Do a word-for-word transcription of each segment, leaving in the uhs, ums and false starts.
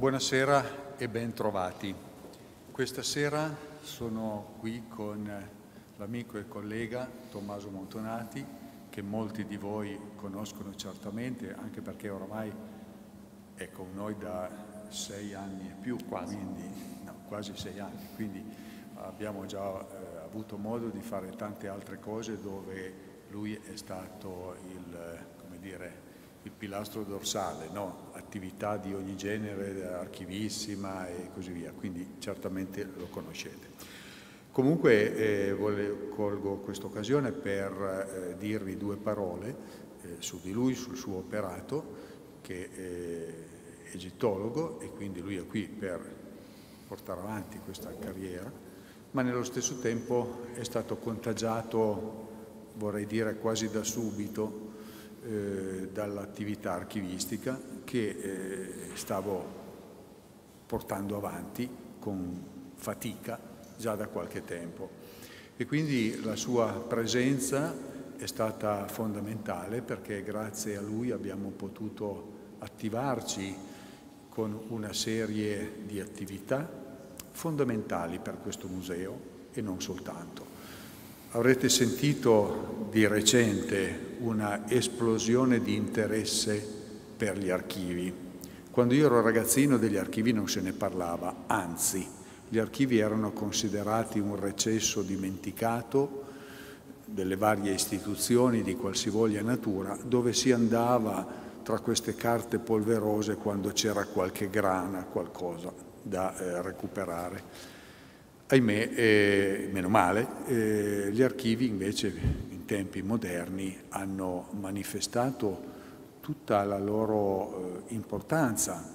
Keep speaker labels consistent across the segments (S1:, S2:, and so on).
S1: Buonasera e ben trovati. Questa sera sono qui con l'amico e collega Tommaso Montonati, che molti di voi conoscono certamente, anche perché oramai è con noi da sei anni e più, quasi, quindi, no, quasi sei anni, quindi abbiamo già eh, avuto modo di fare tante altre cose dove lui è stato il, come dire, il pilastro dorsale, no? Attività di ogni genere, archivissima e così via, quindi certamente lo conoscete. Comunque eh, volevo, colgo questa occasione per eh, dirvi due parole eh, su di lui, sul suo operato, che è egittologo e quindi lui è qui per portare avanti questa carriera, ma nello stesso tempo è stato contagiato, vorrei dire quasi da subito, Eh, dall'attività archivistica che eh, stavo portando avanti con fatica già da qualche tempo, e quindi la sua presenza è stata fondamentale, perché grazie a lui abbiamo potuto attivarci con una serie di attività fondamentali per questo museo e non soltanto. Avrete sentito di recente una esplosione di interesse per gli archivi. Quando io ero ragazzino degli archivi non se ne parlava, anzi, gli archivi erano considerati un recesso dimenticato delle varie istituzioni di qualsivoglia natura, dove si andava tra queste carte polverose quando c'era qualche grana, qualcosa da eh, recuperare. Ahimè, eh, meno male, eh, gli archivi invece in tempi moderni hanno manifestato tutta la loro eh, importanza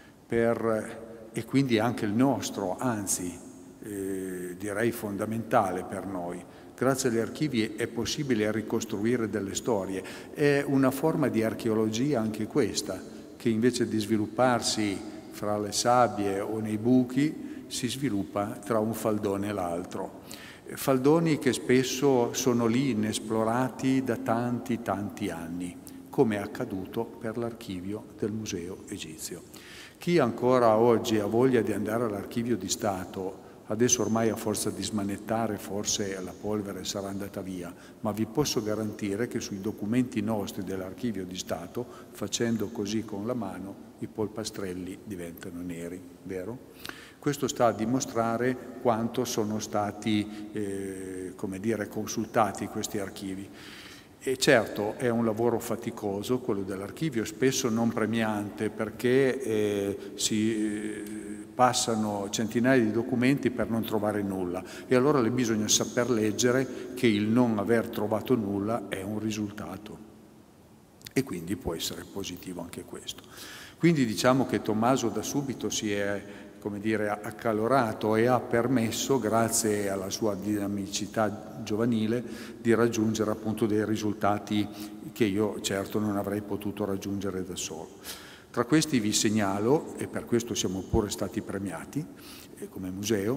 S1: per, e quindi anche il nostro, anzi eh, direi fondamentale per noi. Grazie agli archivi è possibile ricostruire delle storie. È una forma di archeologia anche questa, che invece di svilupparsi fra le sabbie o nei buchi si sviluppa tra un faldone e l'altro. Faldoni che spesso sono lì inesplorati da tanti, tanti anni, come è accaduto per l'archivio del Museo Egizio. Chi ancora oggi ha voglia di andare all'Archivio di Stato, adesso ormai a forza di smanettare forse la polvere sarà andata via, ma vi posso garantire che sui documenti nostri dell'Archivio di Stato, facendo così con la mano, i polpastrelli diventano neri, vero? Questo sta a dimostrare quanto sono stati, eh, come dire, consultati questi archivi. E certo è un lavoro faticoso quello dell'archivio, spesso non premiante, perché eh, si eh, passano centinaia di documenti per non trovare nulla, e allora bisogna saper leggere che il non aver trovato nulla è un risultato, e quindi può essere positivo anche questo. Quindi diciamo che Tommaso da subito si è, come dire, accalorato e ha permesso, grazie alla sua dinamicità giovanile, di raggiungere appunto dei risultati che io certo non avrei potuto raggiungere da solo. Tra questi vi segnalo, e per questo siamo pure stati premiati eh, come museo,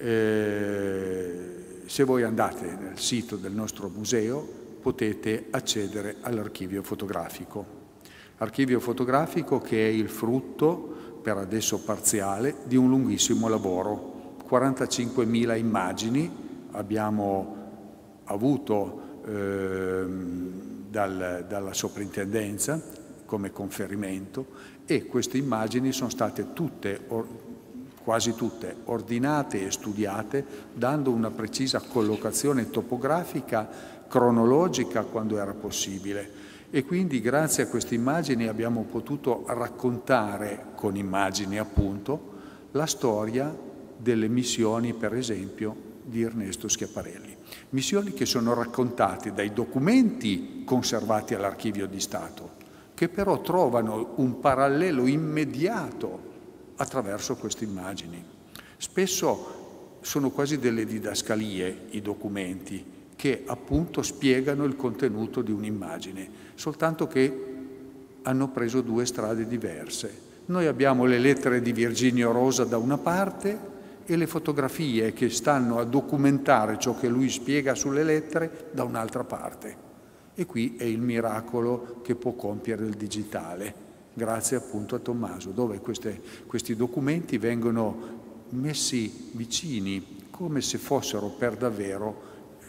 S1: eh, se voi andate nel sito del nostro museo potete accedere all'archivio fotografico. Archivio fotografico che è il frutto, per adesso parziale, di un lunghissimo lavoro. quarantacinquemila immagini abbiamo avuto eh, dal, dalla soprintendenza come conferimento, e queste immagini sono state tutte, or, quasi tutte, ordinate e studiate, dando una precisa collocazione topografica, cronologica quando era possibile. E quindi grazie a queste immagini abbiamo potuto raccontare, con immagini appunto, la storia delle missioni, per esempio, di Ernesto Schiaparelli. Missioni che sono raccontate dai documenti conservati all'Archivio di Stato, che però trovano un parallelo immediato attraverso queste immagini. Spesso sono quasi delle didascalie i documenti, che appunto spiegano il contenuto di un'immagine, soltanto che hanno preso due strade diverse. Noi abbiamo le lettere di Virginio Rosa da una parte e le fotografie che stanno a documentare ciò che lui spiega sulle lettere da un'altra parte. E qui è il miracolo che può compiere il digitale. grazie appunto a Tommaso, dove queste, questi documenti vengono messi vicini come se fossero per davvero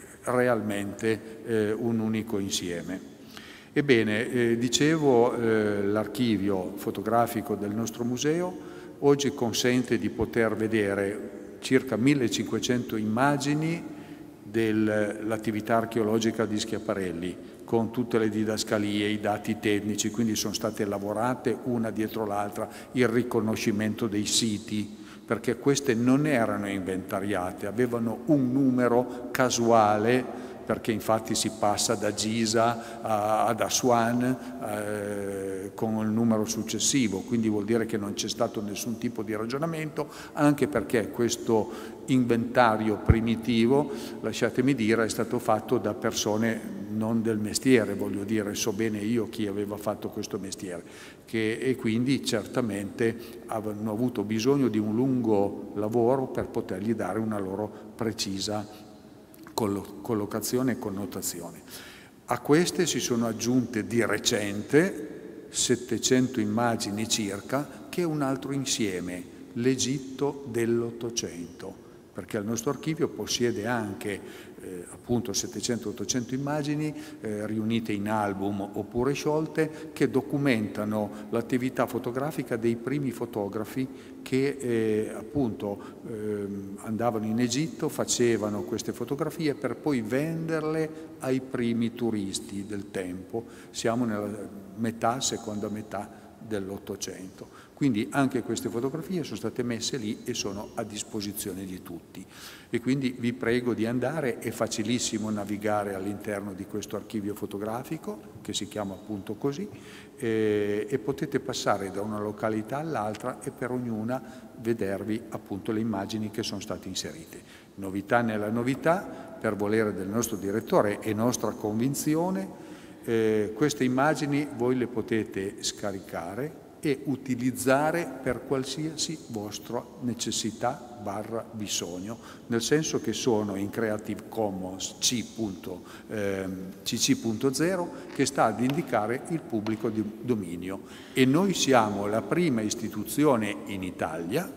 S1: realmente eh, un unico insieme. Ebbene, eh, dicevo, eh, l'archivio fotografico del nostro museo oggi consente di poter vedere circa millecinquecento immagini dell'attività archeologica di Schiaparelli, con tutte le didascalie, i dati tecnici, quindi sono state lavorate una dietro l'altra, il riconoscimento dei siti, perché queste non erano inventariate, avevano un numero casuale, perché infatti si passa da Giza ad Aswan eh, con il numero successivo, quindi vuol dire che non c'è stato nessun tipo di ragionamento, anche perché questo inventario primitivo, lasciatemi dire, è stato fatto da persone non del mestiere, voglio dire, so bene io chi aveva fatto questo mestiere, che, e quindi certamente hanno avuto bisogno di un lungo lavoro per potergli dare una loro precisa collocazione e connotazione. A queste si sono aggiunte di recente settecento immagini circa, che è un altro insieme, l'Egitto dell'Ottocento, perché il nostro archivio possiede anche eh, appunto settecento ottocento immagini eh, riunite in album oppure sciolte, che documentano l'attività fotografica dei primi fotografi che eh, appunto eh, andavano in Egitto, facevano queste fotografie per poi venderle ai primi turisti del tempo. Siamo nella metà, seconda metà dell'Ottocento. Quindi anche queste fotografie sono state messe lì e sono a disposizione di tutti. E quindi vi prego di andare, è facilissimo navigare all'interno di questo archivio fotografico, che si chiama appunto così, eh, e potete passare da una località all'altra e per ognuna vedervi appunto le immagini che sono state inserite. Novità nella novità, per volere del nostro direttore e nostra convinzione, eh, queste immagini voi le potete scaricare e utilizzare per qualsiasi vostra necessità barra bisogno, nel senso che sono in Creative Commons C C punto zero, che sta ad indicare il pubblico di dominio, e noi siamo la prima istituzione in Italia,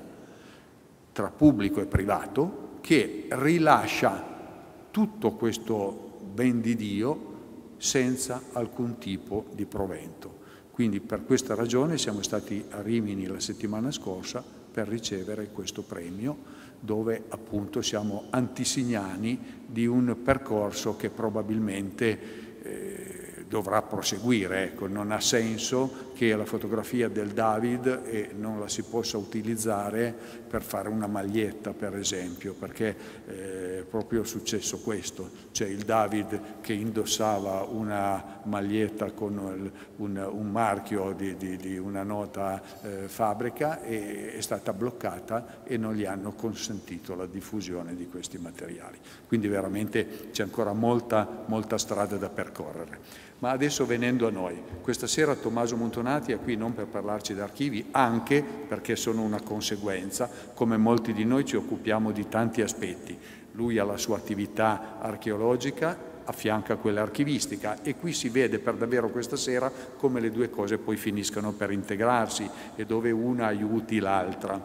S1: tra pubblico e privato, che rilascia tutto questo ben di Dio senza alcun tipo di provento. Quindi per questa ragione siamo stati a Rimini la settimana scorsa per ricevere questo premio, dove appunto siamo antesignani di un percorso che probabilmente eh, dovrà proseguire. Ecco, non ha senso che la fotografia del David eh, non la si possa utilizzare per fare una maglietta, per esempio, perché eh, è proprio successo questo. C'è il David che indossava una maglietta con il, un, un marchio di, di, di una nota eh, fabbrica, e è stata bloccata e non gli hanno consentito la diffusione di questi materiali. Quindi veramente c'è ancora molta, molta strada da percorrere. Ma adesso venendo a noi, questa sera Tommaso Montonati è qui non per parlarci d'archivi, anche perché sono una conseguenza, come molti di noi ci occupiamo di tanti aspetti. Lui ha la sua attività archeologica, affianca quella archivistica, e qui si vede per davvero questa sera come le due cose poi finiscano per integrarsi e dove una aiuti l'altra.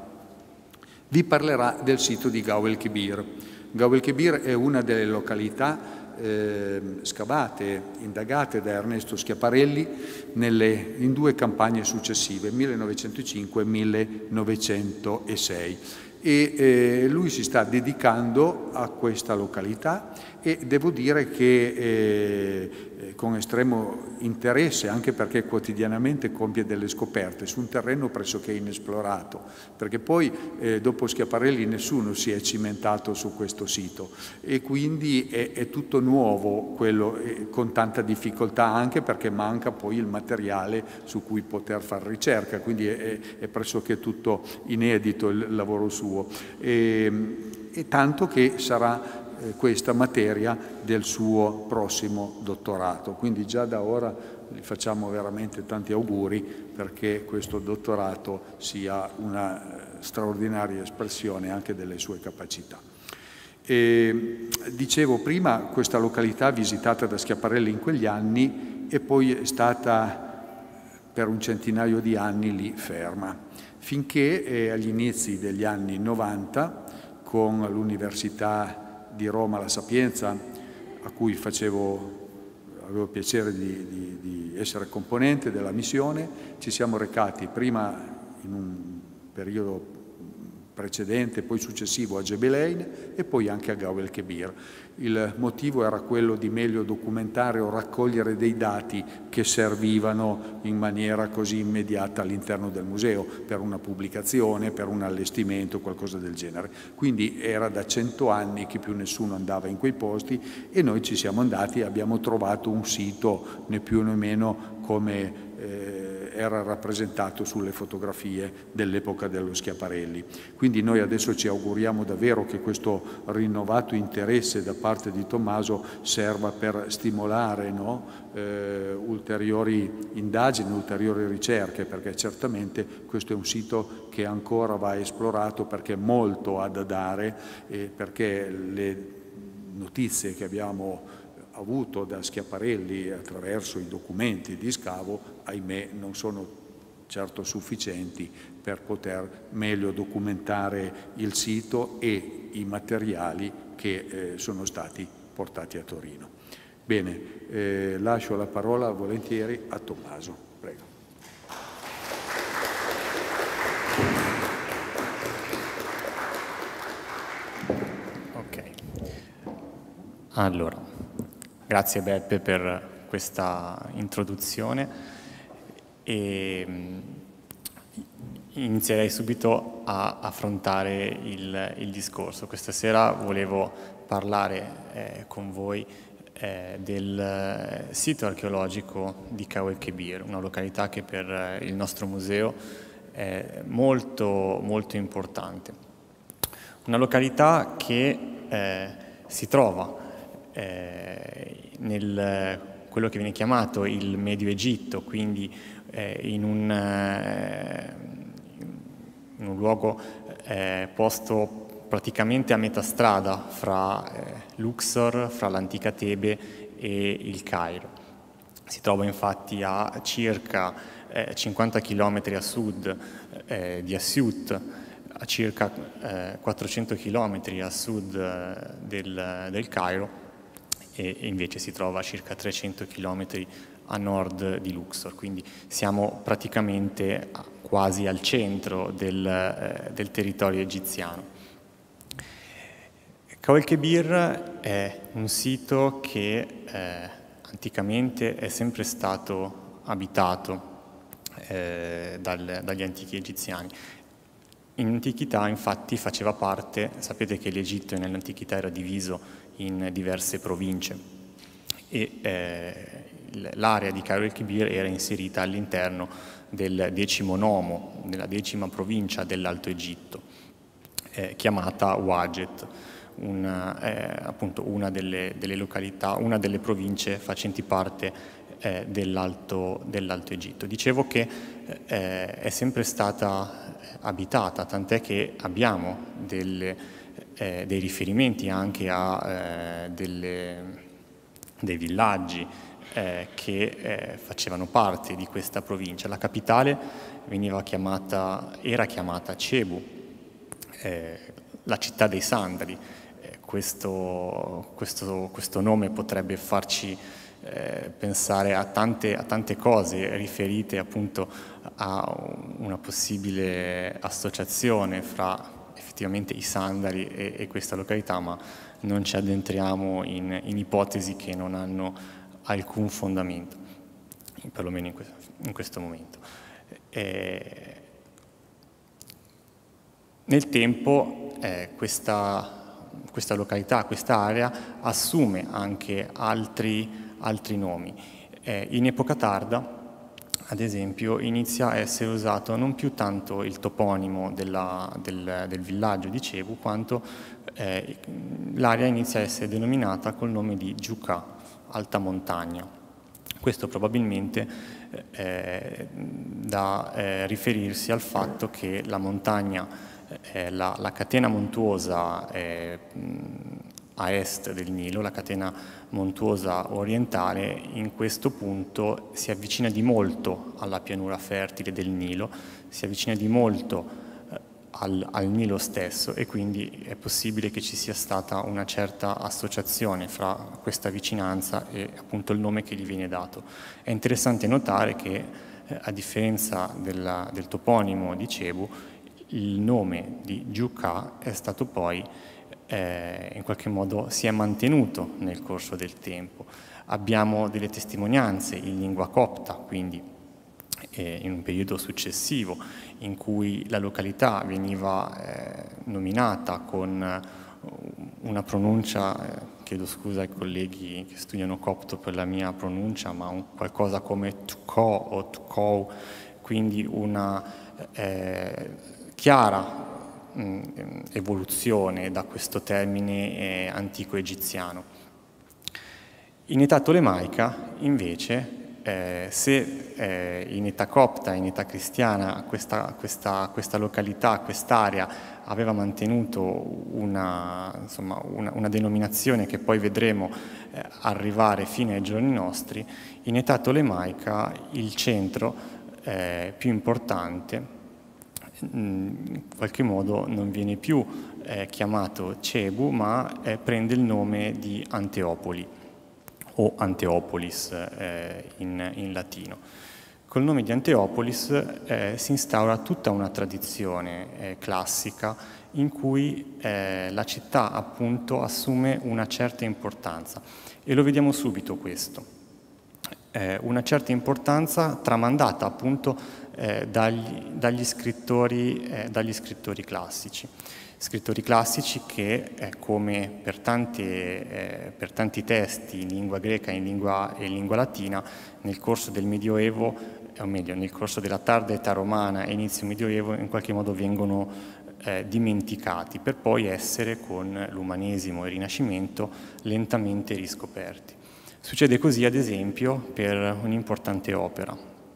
S1: Vi parlerà del sito di Gao el Kebir. Gao el Kebir è una delle località Eh, scavate, indagate da Ernesto Schiaparelli nelle, in due campagne successive, millenovecentocinque e millenovecentosei, e eh, lui si sta dedicando a questa località, e devo dire che eh, con estremo interesse, anche perché quotidianamente compie delle scoperte su un terreno pressoché inesplorato, perché poi eh, dopo Schiaparelli nessuno si è cimentato su questo sito, e quindi è, è tutto nuovo quello, eh, con tanta difficoltà, anche perché manca poi il materiale su cui poter fare ricerca, quindi è, è pressoché tutto inedito il lavoro suo, e, e tanto che sarà questa materia del suo prossimo dottorato. Quindi già da ora gli facciamo veramente tanti auguri perché questo dottorato sia una straordinaria espressione anche delle sue capacità. E, dicevo prima, questa località visitata da Schiaparelli in quegli anni è poi stata per un centinaio di anni lì ferma, finché eh, agli inizi degli anni novanta, con l'Università di Roma La Sapienza, a cui facevo, avevo il piacere di, di, di essere componente della missione, ci siamo recati prima in un periodo precedente, poi successivo a Gebelein e poi anche a Gao el Kebir. Il motivo era quello di meglio documentare o raccogliere dei dati che servivano in maniera così immediata all'interno del museo, per una pubblicazione, per un allestimento, qualcosa del genere. Quindi era da cento anni che più nessuno andava in quei posti e noi ci siamo andati e abbiamo trovato un sito né più né meno come eh, era rappresentato sulle fotografie dell'epoca dello Schiaparelli. Quindi noi adesso ci auguriamo davvero che questo rinnovato interesse da parte di Tommaso serva per stimolare, no, eh, ulteriori indagini, ulteriori ricerche, perché certamente questo è un sito che ancora va esplorato, perché molto ha da dare e perché le notizie che abbiamo avuto da Schiaparelli attraverso i documenti di scavo, ahimè, non sono certo sufficienti per poter meglio documentare il sito e i materiali che eh, sono stati portati a Torino. Bene, eh, lascio la parola volentieri a Tommaso. Prego.
S2: Ok. Allora, grazie Beppe per questa introduzione e inizierei subito a affrontare il, il discorso. Questa sera volevo parlare eh, con voi eh, del sito archeologico di Gao el Kebir, una località che per il nostro museo è molto, molto importante. Una località che eh, si trova eh, nel quello che viene chiamato il Medio Egitto, quindi eh, in, un, eh, in un luogo eh, posto praticamente a metà strada fra eh, Luxor, fra l'antica Tebe e il Cairo. Si trova infatti a circa eh, cinquanta chilometri a sud eh, di Assiut, a circa eh, quattrocento chilometri a sud eh, del, del Cairo, e invece si trova a circa trecento chilometri a nord di Luxor, quindi siamo praticamente quasi al centro del, eh, del territorio egiziano. Gao el Kebir è un sito che eh, anticamente è sempre stato abitato eh, dal, dagli antichi egiziani. In antichità infatti faceva parte, sapete che l'Egitto nell'antichità era diviso in diverse province e eh, l'area di Gao el Kebir era inserita all'interno del decimo nomo, della decima provincia dell'Alto Egitto, eh, chiamata Wajet, una, eh, appunto una delle, delle località, una delle province facenti parte eh, dell'Alto dell'Alto Egitto. Dicevo che eh, è sempre stata abitata, tant'è che abbiamo delle Eh, dei riferimenti anche a eh, delle, dei villaggi eh, che eh, facevano parte di questa provincia. La capitale veniva chiamata, era chiamata Cebu, eh, la città dei sandali. Eh, questo, questo, questo nome potrebbe farci eh, pensare a tante, a tante cose riferite appunto a una possibile associazione fra effettivamente i sandali e, e questa località, ma non ci addentriamo in, in ipotesi che non hanno alcun fondamento, perlomeno in questo, in questo momento. E nel tempo eh, questa, questa località, questa area assume anche altri, altri nomi. Eh, in epoca tarda, ad esempio, inizia a essere usato non più tanto il toponimo della, del, del villaggio di Cebu, quanto eh, l'area inizia a essere denominata col nome di Giuca, alta montagna. Questo probabilmente eh, da eh, riferirsi al fatto che la montagna, eh, la, la catena montuosa eh, a est del Nilo, la catena montuosa orientale, in questo punto si avvicina di molto alla pianura fertile del Nilo, si avvicina di molto Al, al Nilo stesso, e quindi è possibile che ci sia stata una certa associazione fra questa vicinanza e appunto il nome che gli viene dato. È interessante notare che eh, a differenza della, del toponimo di Cebu, il nome di Giuca è stato poi eh, in qualche modo si è mantenuto nel corso del tempo. Abbiamo delle testimonianze in lingua copta, quindi eh, in un periodo successivo, in cui la località veniva eh, nominata con una pronuncia, eh, chiedo scusa ai colleghi che studiano copto per la mia pronuncia, ma un qualcosa come Tuko o Tukou, quindi una eh, chiara mh, evoluzione da questo termine eh, antico egiziano. In età tolemaica, invece, Eh, se eh, in età copta, in età cristiana, questa, questa, questa località, quest'area aveva mantenuto una, insomma, una, una denominazione che poi vedremo eh, arrivare fino ai giorni nostri, in età tolemaica il centro eh, più importante mh, in qualche modo non viene più eh, chiamato Cebu, ma eh, prende il nome di Anteopoli o Anteopolis eh, in, in latino. Col nome di Anteopolis eh, si instaura tutta una tradizione eh, classica in cui eh, la città appunto assume una certa importanza, e lo vediamo subito questo. Eh, una certa importanza tramandata appunto eh, dagli, dagli, scrittori, eh, dagli scrittori classici. Scrittori classici che, eh, come per, tante, eh, per tanti testi in lingua greca e in lingua, e in lingua latina, nel corso del Medioevo, o meglio, nel corso della tarda età romana e inizio Medioevo, in qualche modo vengono eh, dimenticati, per poi essere, con l'umanesimo e il Rinascimento, lentamente riscoperti. Succede così, ad esempio, per un'importante opera,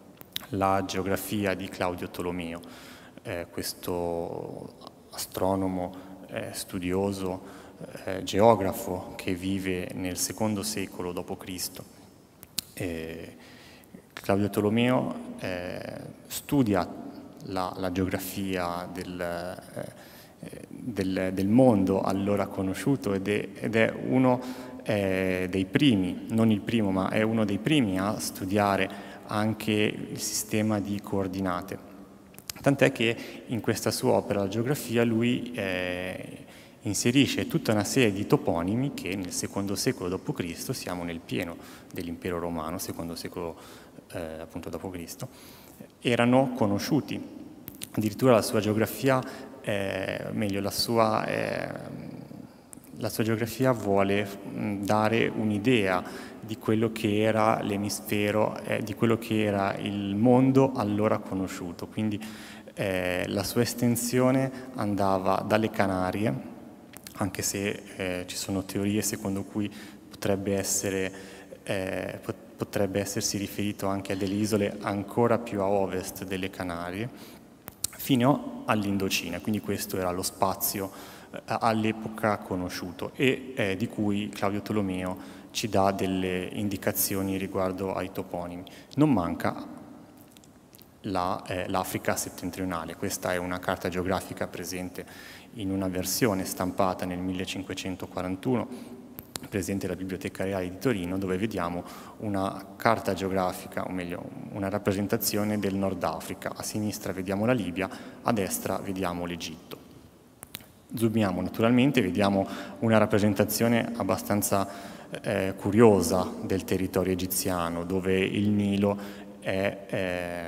S2: la Geografia di Claudio Tolomeo, eh, questo astronomo, eh, studioso, eh, geografo che vive nel secondo secolo dopo Cristo. Eh, Claudio Tolomeo eh, studia la, la geografia del, eh, del, del mondo allora conosciuto ed è, ed è uno eh, dei primi, non il primo, ma è uno dei primi a studiare anche il sistema di coordinate. Tant'è che in questa sua opera, la geografia, lui eh, inserisce tutta una serie di toponimi che nel secondo secolo dopo Cristo, siamo nel pieno dell'impero romano, secondo secolo eh, appunto dopo Cristo, erano conosciuti. Addirittura la sua geografia, eh, meglio, la sua, eh, la sua geografia vuole mh, dare un'idea di quello che era l'emisfero, eh, di quello che era il mondo allora conosciuto. Quindi eh, la sua estensione andava dalle Canarie, anche se eh, ci sono teorie secondo cui potrebbe essere, eh, potrebbe essersi riferito anche a delle isole ancora più a ovest delle Canarie, fino all'Indocina. Quindi questo era lo spazio eh, all'epoca conosciuto e eh, di cui Claudio Tolomeo ci dà delle indicazioni riguardo ai toponimi. Non manca la, eh, l'Africa settentrionale. Questa è una carta geografica presente in una versione stampata nel millecinquecentoquarantuno, presente alla Biblioteca Reale di Torino, dove vediamo una carta geografica, o meglio, una rappresentazione del Nord Africa. A sinistra vediamo la Libia, a destra vediamo l'Egitto. Zoomiamo naturalmente, vediamo una rappresentazione abbastanza Eh, curiosa del territorio egiziano, dove il Nilo, è, eh,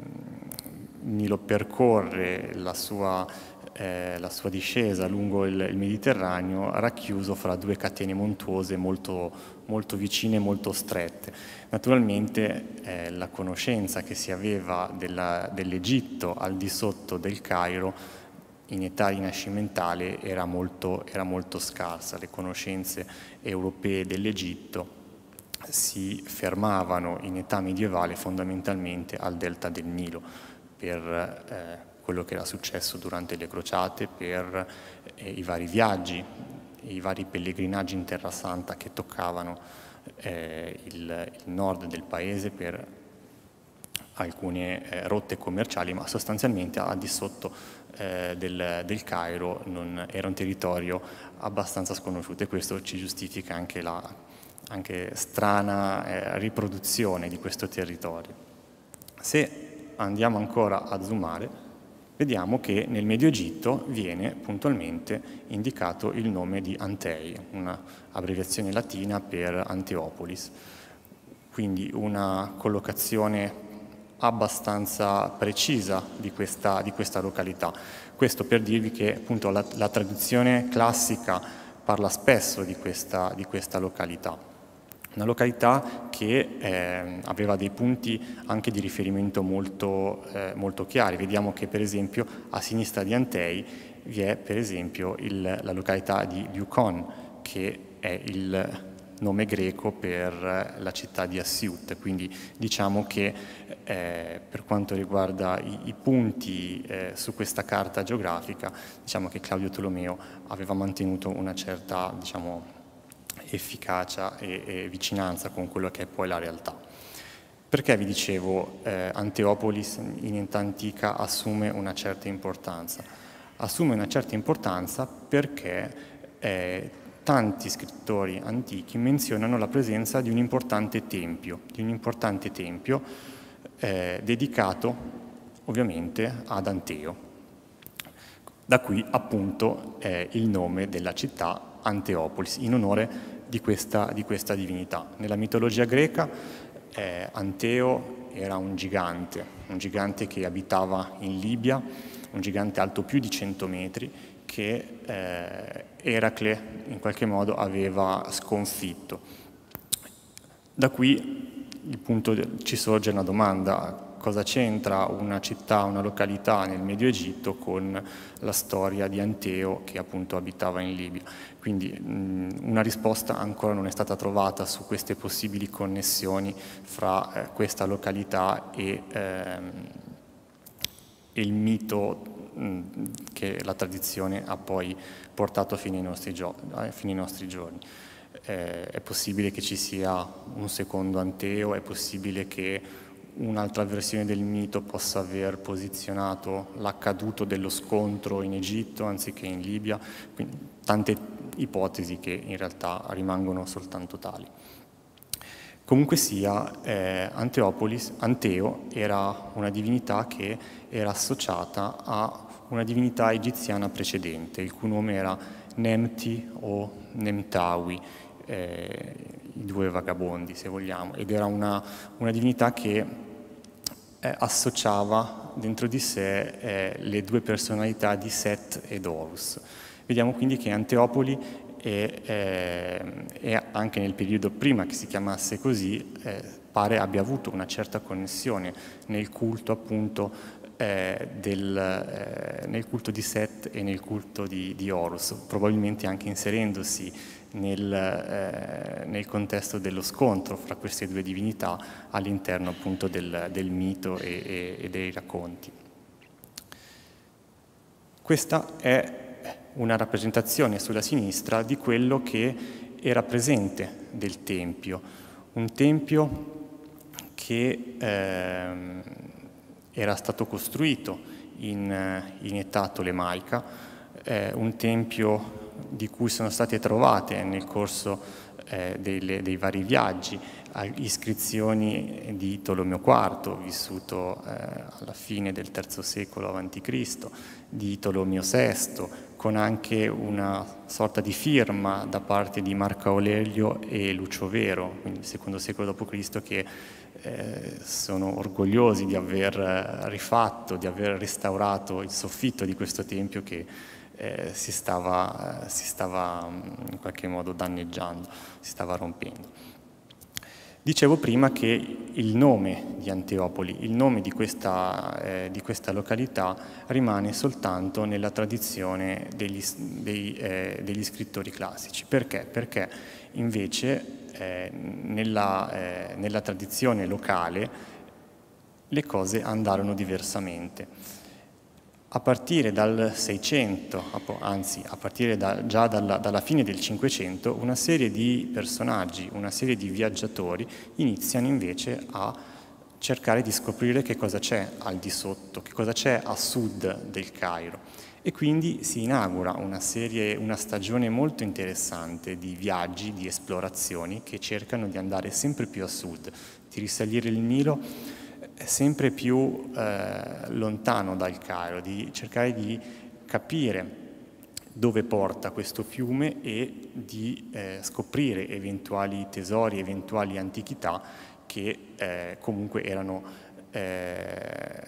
S2: il Nilo percorre la sua, eh, la sua discesa lungo il, il Mediterraneo, racchiuso fra due catene montuose molto, molto vicine e molto strette. Naturalmente eh, la conoscenza che si aveva della, dell'Egitto al di sotto del Cairo in età rinascimentale era molto, era molto scarsa. Le conoscenze europee dell'Egitto si fermavano in età medievale fondamentalmente al delta del Nilo, per eh, quello che era successo durante le crociate, per eh, i vari viaggi i vari pellegrinaggi in Terra Santa che toccavano eh, il, il nord del paese per alcune eh, rotte commerciali, ma sostanzialmente al di sotto eh, del, del Cairo non, era un territorio abbastanza sconosciuto, e questo ci giustifica anche la anche strana eh, riproduzione di questo territorio. Se andiamo ancora a zoomare, vediamo che nel Medio Egitto viene puntualmente indicato il nome di Antei, una abbreviazione latina per Anteopolis, quindi una collocazione abbastanza precisa di questa, di questa località. Questo per dirvi che appunto la, la tradizione classica parla spesso di questa, di questa località. Una località che eh, aveva dei punti anche di riferimento molto, eh, molto chiari. Vediamo che per esempio a sinistra di Antei vi è per esempio il, la località di Leucon, che è il nome greco per la città di Assiut. Quindi diciamo che eh, per quanto riguarda i, i punti eh, su questa carta geografica, diciamo che Claudio Tolomeo aveva mantenuto una certa, diciamo, efficacia e, e vicinanza con quello che è poi la realtà. Perché vi dicevo eh, Anteopolis in età antica assume una certa importanza? Assume una certa importanza perché eh, tanti scrittori antichi menzionano la presenza di un importante tempio, di un importante tempio eh, dedicato ovviamente ad Anteo. Da qui appunto eh, il nome della città Anteopolis, in onore di questa, di questa divinità. Nella mitologia greca eh, Anteo era un gigante, un gigante che abitava in Libia, un gigante alto più di cento metri, che eh, Eracle in qualche modo aveva sconfitto. Da qui il punto, ci sorge una domanda: cosa c'entra una città, una località nel Medio Egitto con la storia di Anteo che appunto abitava in Libia? Quindi mh, una risposta ancora non è stata trovata su queste possibili connessioni fra eh, questa località e, ehm, e il mito mh, che la tradizione ha poi portato fino ai nostri, gio- fino ai nostri giorni. Eh, è possibile che ci sia un secondo Anteo, è possibile che un'altra versione del mito possa aver posizionato l'accaduto dello scontro in Egitto anziché in Libia, quindi tante ipotesi che in realtà rimangono soltanto tali. Comunque sia, eh, Anteopolis, Anteo era una divinità che era associata a una divinità egiziana precedente, il cui nome era Nemti o Nemtawi, eh, i due vagabondi se vogliamo, ed era una, una divinità che eh, associava dentro di sé eh, le due personalità di Set ed Horus. Vediamo quindi che Anteopoli è, eh, è anche nel periodo prima che si chiamasse così, eh, pare abbia avuto una certa connessione nel culto appunto eh, del, eh, nel culto di Set e nel culto di, di Horus, probabilmente anche inserendosi nel, eh, nel contesto dello scontro fra queste due divinità all'interno appunto del, del mito e, e, e dei racconti. Questa è una rappresentazione sulla sinistra di quello che era presente del Tempio, un Tempio che eh, era stato costruito in, in età tolemaica, eh, un Tempio di cui sono state trovate nel corso eh, dei, dei vari viaggi iscrizioni di Tolomeo quarto, vissuto eh, alla fine del terzo secolo avanti Cristo, di Tolomeo sesto, con anche una sorta di firma da parte di Marco Aurelio e Lucio Vero, quindi il secondo secolo dopo Cristo, che eh, sono orgogliosi di aver rifatto, di aver restaurato il soffitto di questo tempio che eh, si stava, eh, si stava in qualche modo danneggiando, si stava rompendo. Dicevo prima che il nome di Anteopoli, il nome di questa, eh, di questa località rimane soltanto nella tradizione degli, dei, eh, degli scrittori classici. Perché? Perché invece eh, nella, eh, nella tradizione locale le cose andarono diversamente. A partire dal seicento, anzi a partire da, già dalla, dalla fine del cinquecento, una serie di personaggi, una serie di viaggiatori iniziano invece a cercare di scoprire che cosa c'è al di sotto, che cosa c'è a sud del Cairo. E quindi si inaugura una serie, una stagione molto interessante di viaggi, di esplorazioni che cercano di andare sempre più a sud, di risalire il Nilo sempre più eh, lontano dal Cairo, di cercare di capire dove porta questo fiume e di eh, scoprire eventuali tesori, eventuali antichità che eh, comunque erano eh,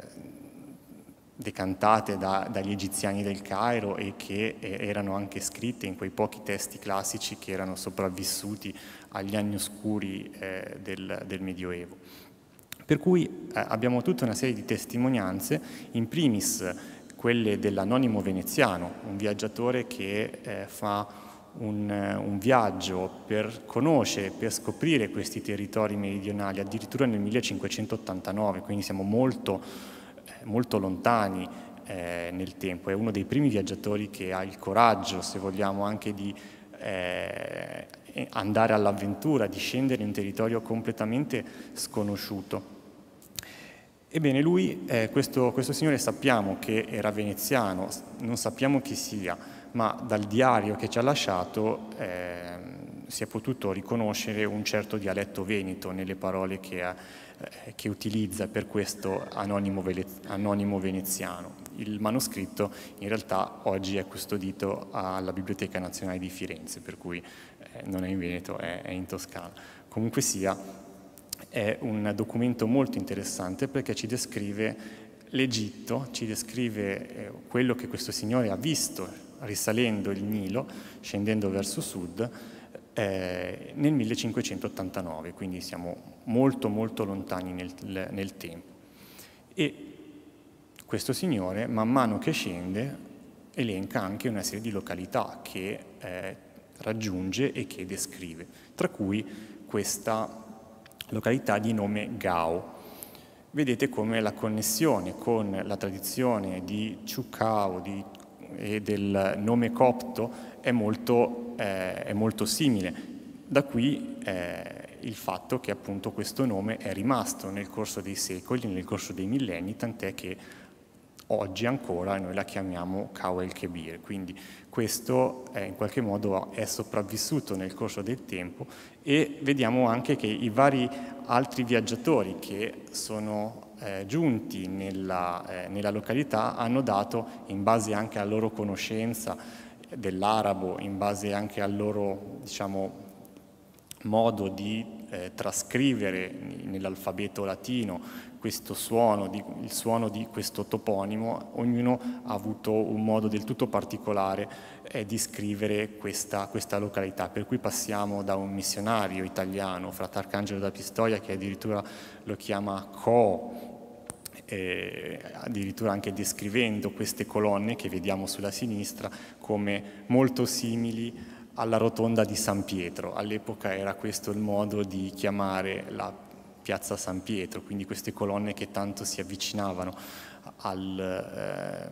S2: decantate da, dagli egiziani del Cairo e che eh, erano anche scritte in quei pochi testi classici che erano sopravvissuti agli anni oscuri eh, del, del Medioevo. Per cui eh, abbiamo tutta una serie di testimonianze, in primis quelle dell'anonimo veneziano, un viaggiatore che eh, fa un, un viaggio per conoscere, per scoprire questi territori meridionali, addirittura nel millecinquecentottantanove, quindi siamo molto, eh, molto lontani eh, nel tempo. È uno dei primi viaggiatori che ha il coraggio, se vogliamo, anche di eh, andare all'avventura, di scendere in un territorio completamente sconosciuto. Ebbene, lui, eh, questo, questo signore sappiamo che era veneziano, non sappiamo chi sia, ma dal diario che ci ha lasciato eh, si è potuto riconoscere un certo dialetto veneto nelle parole che, ha, eh, che utilizza per questo anonimo, anonimo veneziano. Il manoscritto in realtà oggi è custodito alla Biblioteca Nazionale di Firenze, per cui eh, non è in Veneto, è, è in Toscana. Comunque sia, è un documento molto interessante perché ci descrive l'Egitto, ci descrive quello che questo signore ha visto risalendo il Nilo, scendendo verso sud, eh, nel millecinquecentottantanove, quindi siamo molto molto lontani nel, nel tempo. E questo signore, man mano che scende, elenca anche una serie di località che eh, raggiunge e che descrive, tra cui questa località di nome Gao. Vedete come la connessione con la tradizione di Chukao di, e del nome copto è molto, eh, è molto simile. Da qui eh, il fatto che appunto questo nome è rimasto nel corso dei secoli, nel corso dei millenni, tant'è che oggi ancora noi la chiamiamo Kao el Kebir, quindi questo eh, in qualche modo è sopravvissuto nel corso del tempo e vediamo anche che i vari altri viaggiatori che sono eh, giunti nella, eh, nella località hanno dato, in base anche alla loro conoscenza dell'arabo, in base anche al loro, diciamo, modo di eh, trascrivere nell'alfabeto latino questo suono, di, il suono di questo toponimo, ognuno ha avuto un modo del tutto particolare eh, di scrivere questa, questa località, per cui passiamo da un missionario italiano, frate Arcangelo da Pistoia, che addirittura lo chiama Co, eh, addirittura anche descrivendo queste colonne che vediamo sulla sinistra come molto simili alla rotonda di San Pietro. All'epoca era questo il modo di chiamare la piazza San Pietro, quindi queste colonne che tanto si avvicinavano al,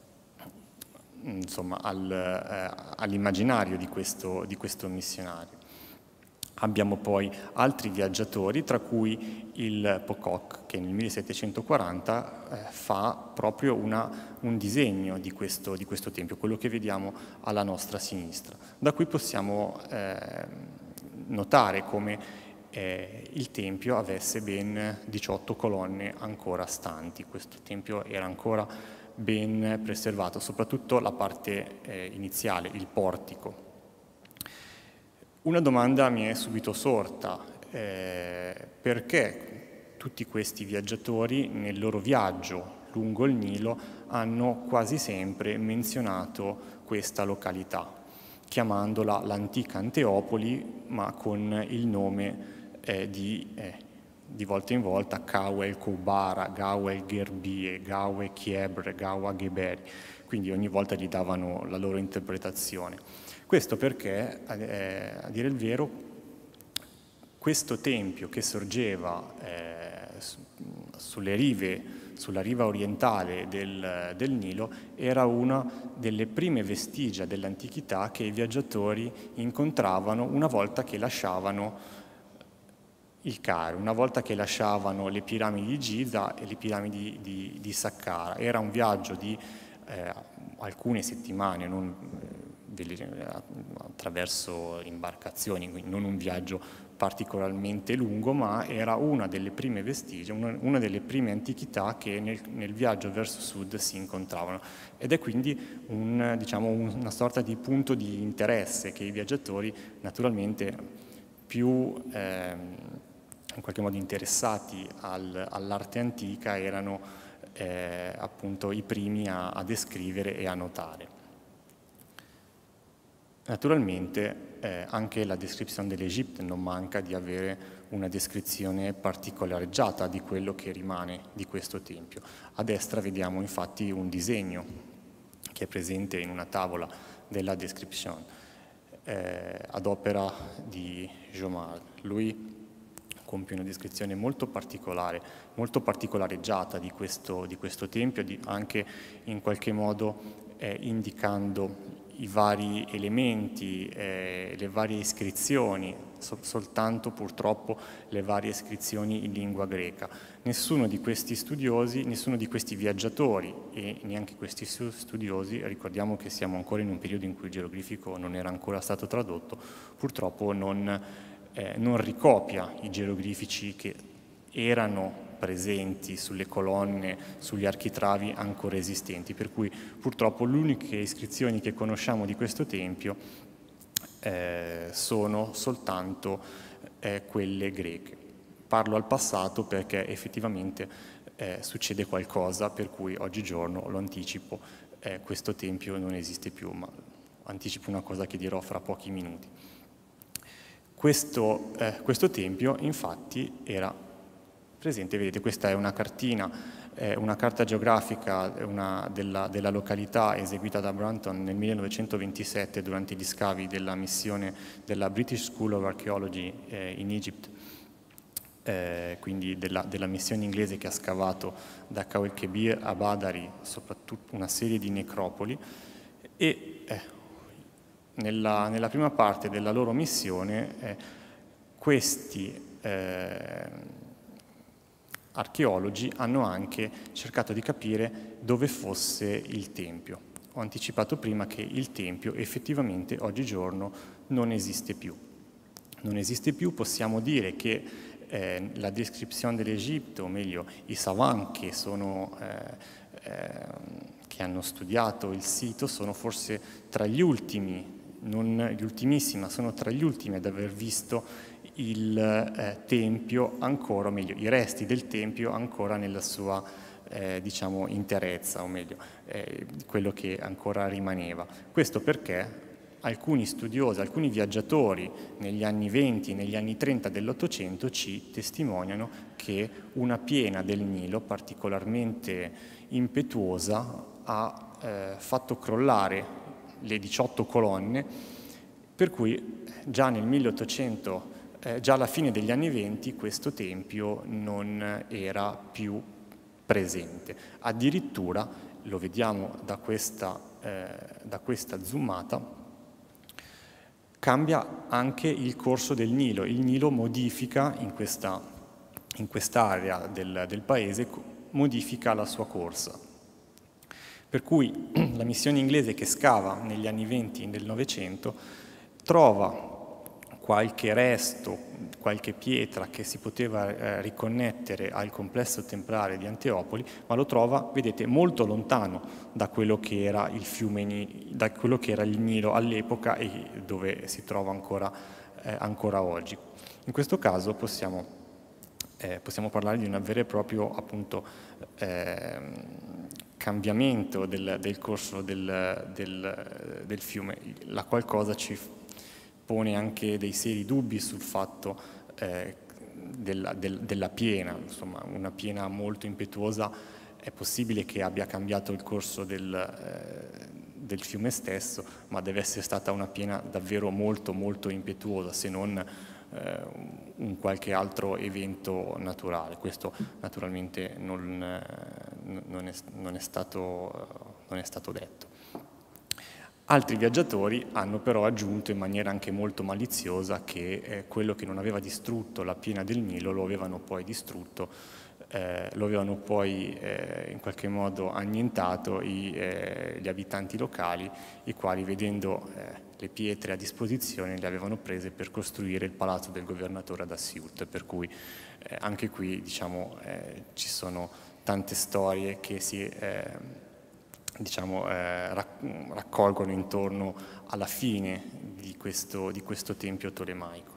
S2: eh, insomma, al, eh, all'immaginario di questo, di questo missionario. Abbiamo poi altri viaggiatori, tra cui il Pocock, che nel millesettecentoquaranta eh, fa proprio una, un disegno di questo, di questo tempio, quello che vediamo alla nostra sinistra. Da qui possiamo eh, notare come eh, il tempio avesse ben diciotto colonne ancora stanti. Questo tempio era ancora ben preservato, soprattutto la parte eh, iniziale, il portico. Una domanda mi è subito sorta, eh, perché tutti questi viaggiatori nel loro viaggio lungo il Nilo hanno quasi sempre menzionato questa località, chiamandola l'antica Anteopoli, ma con il nome eh, di, eh, di volta in volta Kao el Koubara, Gao el Gerbie, Gao el Kiebre, Gao a Geberi, quindi ogni volta gli davano la loro interpretazione. Questo perché, eh, a dire il vero, questo tempio che sorgeva eh, sulle rive, sulla riva orientale del, del Nilo era una delle prime vestigia dell'antichità che i viaggiatori incontravano una volta che lasciavano il Cairo, una volta che lasciavano le piramidi di Giza e le piramidi di, di Saqqara. Era un viaggio di eh, alcune settimane, non, eh, attraverso imbarcazioni, quindi non un viaggio particolarmente lungo, ma era una delle prime vestigia, una, una delle prime antichità che nel, nel viaggio verso sud si incontravano. Ed è quindi un, diciamo, una sorta di punto di interesse che i viaggiatori, naturalmente più eh, in qualche modo interessati al, all'arte antica, erano eh, appunto i primi a, a descrivere e a notare. Naturalmente eh, anche la descrizione dell'Egitto non manca di avere una descrizione particolareggiata di quello che rimane di questo tempio. A destra vediamo infatti un disegno che è presente in una tavola della descrizione eh, ad opera di Jomard. Lui compie una descrizione molto particolare, molto particolareggiata di questo, di questo tempio, di, anche in qualche modo eh, indicando i vari elementi, eh, le varie iscrizioni, so, soltanto purtroppo le varie iscrizioni in lingua greca. Nessuno di questi studiosi, nessuno di questi viaggiatori e neanche questi studiosi, ricordiamo che siamo ancora in un periodo in cui il geroglifico non era ancora stato tradotto, purtroppo non, eh, non ricopia i geroglifici che erano presenti sulle colonne, sugli architravi ancora esistenti, per cui purtroppo le uniche iscrizioni che conosciamo di questo tempio eh, sono soltanto eh, quelle greche. Parlo al passato perché effettivamente eh, succede qualcosa per cui oggigiorno, lo anticipo, eh, questo tempio non esiste più, ma anticipo una cosa che dirò fra pochi minuti. Questo, eh, questo tempio infatti era presente, vedete, questa è una cartina, eh, una carta geografica una, della, della località eseguita da Brunton nel millenovecentoventisette durante gli scavi della missione della British School of Archaeology eh, in Egypt, eh, quindi della, della missione inglese che ha scavato da Khawel Kebir a Badari soprattutto una serie di necropoli e eh, nella, nella prima parte della loro missione eh, questi eh, archeologi hanno anche cercato di capire dove fosse il Tempio. Ho anticipato prima che il Tempio effettivamente oggigiorno non esiste più. Non esiste più, possiamo dire che eh, la descrizione dell'Egitto, o meglio i savant che, sono, eh, eh, che hanno studiato il sito, sono forse tra gli ultimi, non gli ultimissimi, ma sono tra gli ultimi ad aver visto il eh, tempio ancora, o meglio, i resti del tempio ancora nella sua, eh, diciamo, interezza, o meglio, eh, quello che ancora rimaneva. Questo perché alcuni studiosi, alcuni viaggiatori negli anni venti, negli anni trenta dell'Ottocento ci testimoniano che una piena del Nilo particolarmente impetuosa ha eh, fatto crollare le diciotto colonne, per cui già nel milleottocento Eh, già alla fine degli anni venti questo tempio non era più presente. Addirittura, lo vediamo da questa, eh, da questa zoomata, cambia anche il corso del Nilo. Il Nilo modifica in questa, in quest'area del, del paese, modifica la sua corsa. Per cui la missione inglese che scava negli anni venti del Novecento trova qualche resto, qualche pietra che si poteva eh, riconnettere al complesso templare di Anteopoli, ma lo trova, vedete, molto lontano da quello che era il fiume, da quello che era il Nilo all'epoca e dove si trova ancora, eh, ancora oggi. In questo caso possiamo, eh, possiamo parlare di un vero e proprio appunto, eh, cambiamento del, del corso del, del, del fiume, la qualcosa ci pone anche dei seri dubbi sul fatto eh, della, del, della piena, insomma una piena molto impetuosa è possibile che abbia cambiato il corso del, eh, del fiume stesso, ma deve essere stata una piena davvero molto molto impetuosa, se non eh, un qualche altro evento naturale. Questo naturalmente non, eh, non, è, non, è stato, non è stato detto. Altri viaggiatori hanno però aggiunto in maniera anche molto maliziosa che eh, quello che non aveva distrutto la piena del Nilo lo avevano poi distrutto, eh, lo avevano poi eh, in qualche modo annientato i, eh, gli abitanti locali, i quali vedendo eh, le pietre a disposizione le avevano prese per costruire il palazzo del governatore ad Assiut, per cui eh, anche qui diciamo, eh, ci sono tante storie che si... Eh, diciamo, eh, raccolgono intorno alla fine di questo, di questo tempio tolemaico.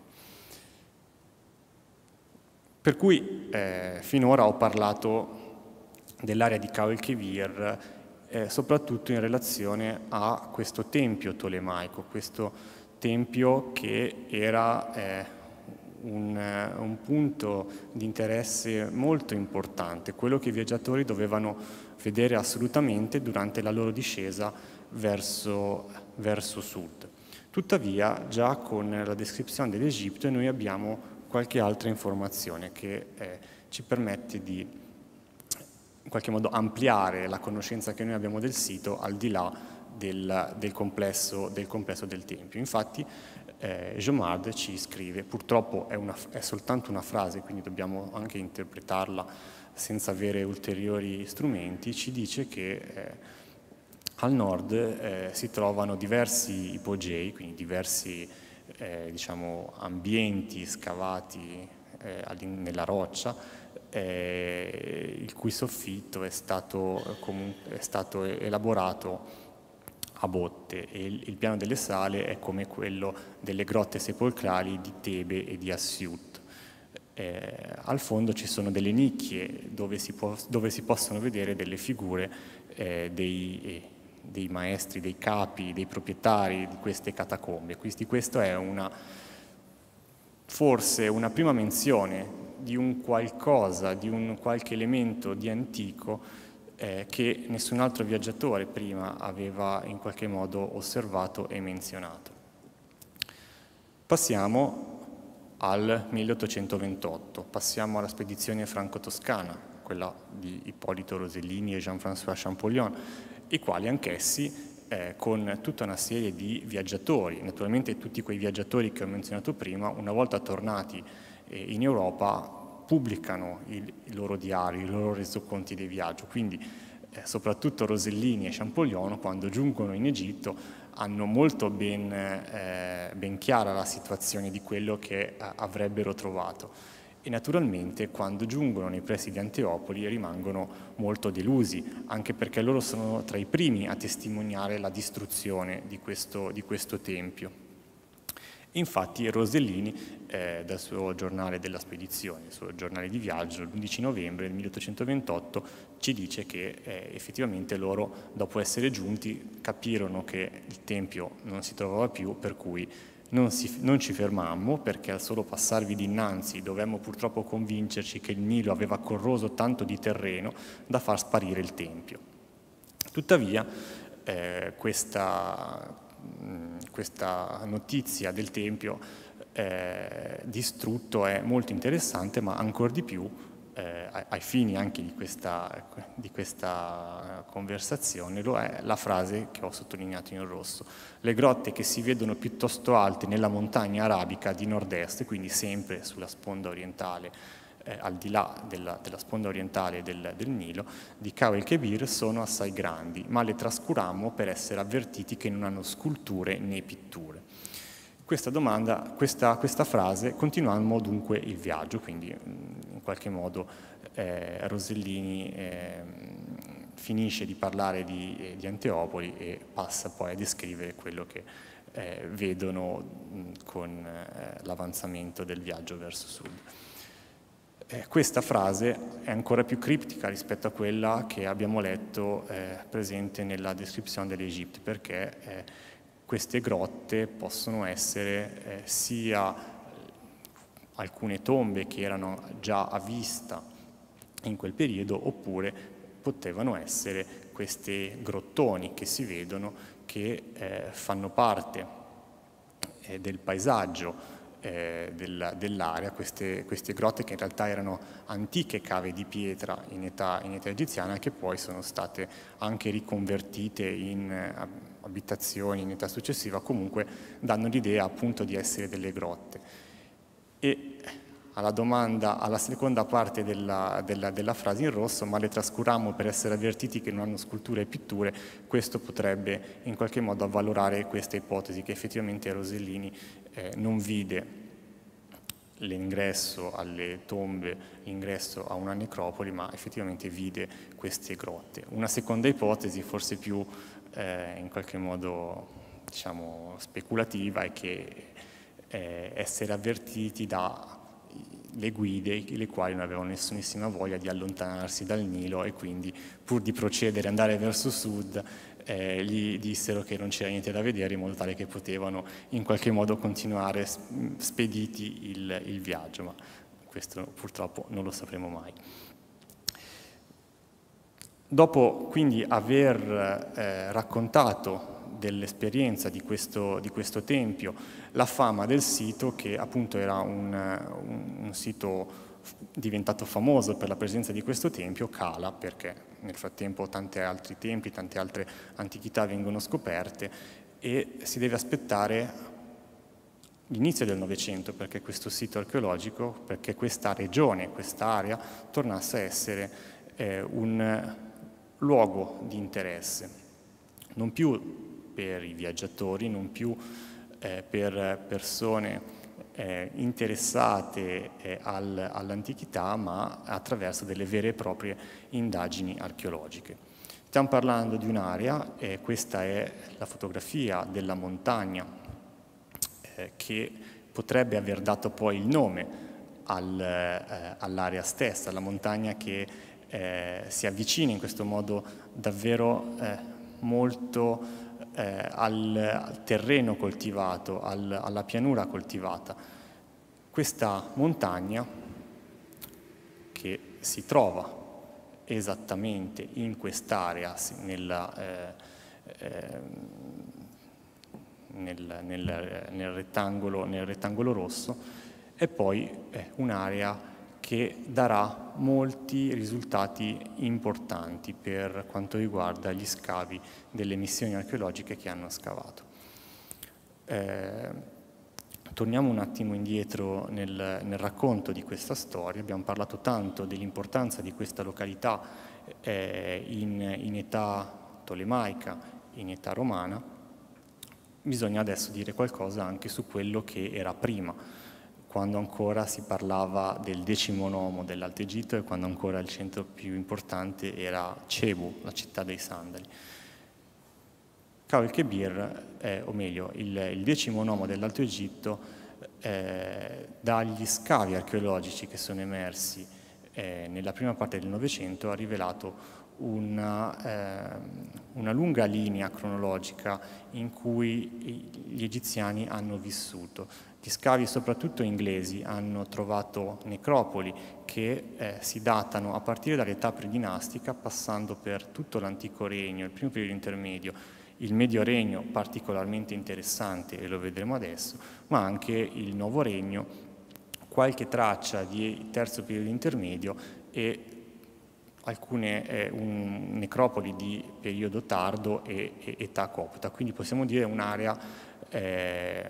S2: Per cui eh, finora ho parlato dell'area di Khao el-Kebir eh, soprattutto in relazione a questo tempio tolemaico, questo tempio che era eh, un, un punto di interesse molto importante, quello che i viaggiatori dovevano vedere assolutamente durante la loro discesa verso, verso sud. Tuttavia, già con la descrizione dell'Egitto noi abbiamo qualche altra informazione che eh, ci permette di in qualche modo ampliare la conoscenza che noi abbiamo del sito al di là del, del, complesso, del complesso del Tempio. Infatti eh, Jomard ci scrive, purtroppo è, una, è soltanto una frase, quindi dobbiamo anche interpretarla senza avere ulteriori strumenti, ci dice che eh, al nord eh, si trovano diversi ipogei, quindi diversi eh, diciamo, ambienti scavati eh, nella roccia, eh, il cui soffitto è stato, è stato elaborato a botte e il, il piano delle sale è come quello delle grotte sepolcrali di Tebe e di Assiut. Eh, al fondo ci sono delle nicchie dove si, può, dove si possono vedere delle figure eh, dei, eh, dei maestri, dei capi, dei proprietari di queste catacombe. Quindi questa è una, forse una prima menzione di un qualcosa, di un qualche elemento di antico eh, che nessun altro viaggiatore prima aveva in qualche modo osservato e menzionato. Passiamo al milleottocentoventotto, passiamo alla spedizione franco-toscana, quella di Ippolito Rosellini e Jean-François Champollion, i quali anch'essi, eh, con tutta una serie di viaggiatori, naturalmente tutti quei viaggiatori che ho menzionato prima, una volta tornati eh, in Europa, pubblicano il, i loro diari, i loro resoconti dei viaggi, quindi eh, soprattutto Rosellini e Champollion, quando giungono in Egitto, hanno molto ben, eh, ben chiara la situazione di quello che eh, avrebbero trovato e naturalmente quando giungono nei pressi di Anteopoli rimangono molto delusi, anche perché loro sono tra i primi a testimoniare la distruzione di questo, di questo tempio. Infatti Rosellini, eh, dal suo giornale della spedizione, il suo giornale di viaggio, l'undici novembre del milleottocentoventotto, ci dice che eh, effettivamente loro, dopo essere giunti, capirono che il tempio non si trovava più, per cui non, si, non ci fermammo, perché al solo passarvi dinanzi dovemmo purtroppo convincerci che il Nilo aveva corroso tanto di terreno da far sparire il tempio. Tuttavia, eh, questa... questa notizia del Tempio eh, distrutto è molto interessante, ma ancora di più, eh, ai fini anche di questa, di questa conversazione, lo è la frase che ho sottolineato in rosso. Le grotte che si vedono piuttosto alte nella montagna arabica di nord-est, quindi sempre sulla sponda orientale, Eh, al di là della, della sponda orientale del, del Nilo, di Khao el-Kebir sono assai grandi, ma le trascurammo per essere avvertiti che non hanno sculture né pitture. Questa domanda, questa, questa frase, continuammo dunque il viaggio, quindi in qualche modo eh, Rosellini eh, finisce di parlare di, di Anteopoli e passa poi a descrivere quello che eh, vedono mh, con eh, l'avanzamento del viaggio verso sud. Eh, questa frase è ancora più criptica rispetto a quella che abbiamo letto eh, presente nella descrizione dell'Egitto, perché eh, queste grotte possono essere eh, sia alcune tombe che erano già a vista in quel periodo, oppure potevano essere questi grottoni che si vedono che eh, fanno parte eh, del paesaggio eh, del, dell'area, queste, queste grotte che in realtà erano antiche cave di pietra in età, in età egiziana, che poi sono state anche riconvertite in eh, abitazioni in età successiva, comunque danno l'idea appunto di essere delle grotte. E alla domanda, alla seconda parte della, della, della frase in rosso, ma le trascuriamo per essere avvertiti che non hanno sculture e pitture, questo potrebbe in qualche modo avvalorare questa ipotesi che effettivamente Rosellini eh, non vide l'ingresso alle tombe, l'ingresso a una necropoli, ma effettivamente vide queste grotte. Una seconda ipotesi, forse più eh, in qualche modo diciamo speculativa, è che eh, essere avvertiti da le guide, le quali non avevano nessunissima voglia di allontanarsi dal Nilo e quindi pur di procedere, andare verso sud, eh, gli dissero che non c'era niente da vedere in modo tale che potevano in qualche modo continuare spediti il, il viaggio, ma questo purtroppo non lo sapremo mai. Dopo quindi aver eh, raccontato dell'esperienza di questo, di questo tempio, la fama del sito, che appunto era un, un, un sito diventato famoso per la presenza di questo tempio, cala, perché nel frattempo tanti altri templi, tante altre antichità vengono scoperte e si deve aspettare l'inizio del Novecento perché questo sito archeologico, perché questa regione, questa area tornasse a essere eh, un luogo di interesse, non più per i viaggiatori, non più eh, per persone eh, interessate eh, al, all'antichità, ma attraverso delle vere e proprie indagini archeologiche. Stiamo parlando di un'area, eh, questa è la fotografia della montagna eh, che potrebbe aver dato poi il nome al, eh, all'area stessa, la montagna che eh, si avvicina in questo modo davvero eh, molto Eh, al, al terreno coltivato, al, alla pianura coltivata. Questa montagna che si trova esattamente in quest'area, nella, eh, eh, nel, nel, nel, rettangolo, nel rettangolo rosso, è poi eh, un'area che darà molti risultati importanti per quanto riguarda gli scavi delle missioni archeologiche che hanno scavato. Eh, torniamo un attimo indietro nel, nel racconto di questa storia. Abbiamo parlato tanto dell'importanza di questa località eh, in, in età tolemaica, in età romana. Bisogna adesso dire qualcosa anche su quello che era prima, quando ancora si parlava del decimo nomo dell'Alto Egitto e quando ancora il centro più importante era Cebu, la città dei sandali. Khao el-Kebir, eh, o meglio, il, il decimo nomo dell'Alto Egitto, eh, dagli scavi archeologici che sono emersi eh, nella prima parte del Novecento, ha rivelato una, eh, una lunga linea cronologica in cui gli egiziani hanno vissuto. Gli scavi, soprattutto inglesi, hanno trovato necropoli che eh, si datano a partire dall'età predinastica, passando per tutto l'antico regno, il primo periodo intermedio, il medio regno particolarmente interessante, e lo vedremo adesso, ma anche il nuovo regno, qualche traccia di terzo periodo intermedio e alcune eh, un, necropoli di periodo tardo e, e età copta. Quindi possiamo dire un'area eh,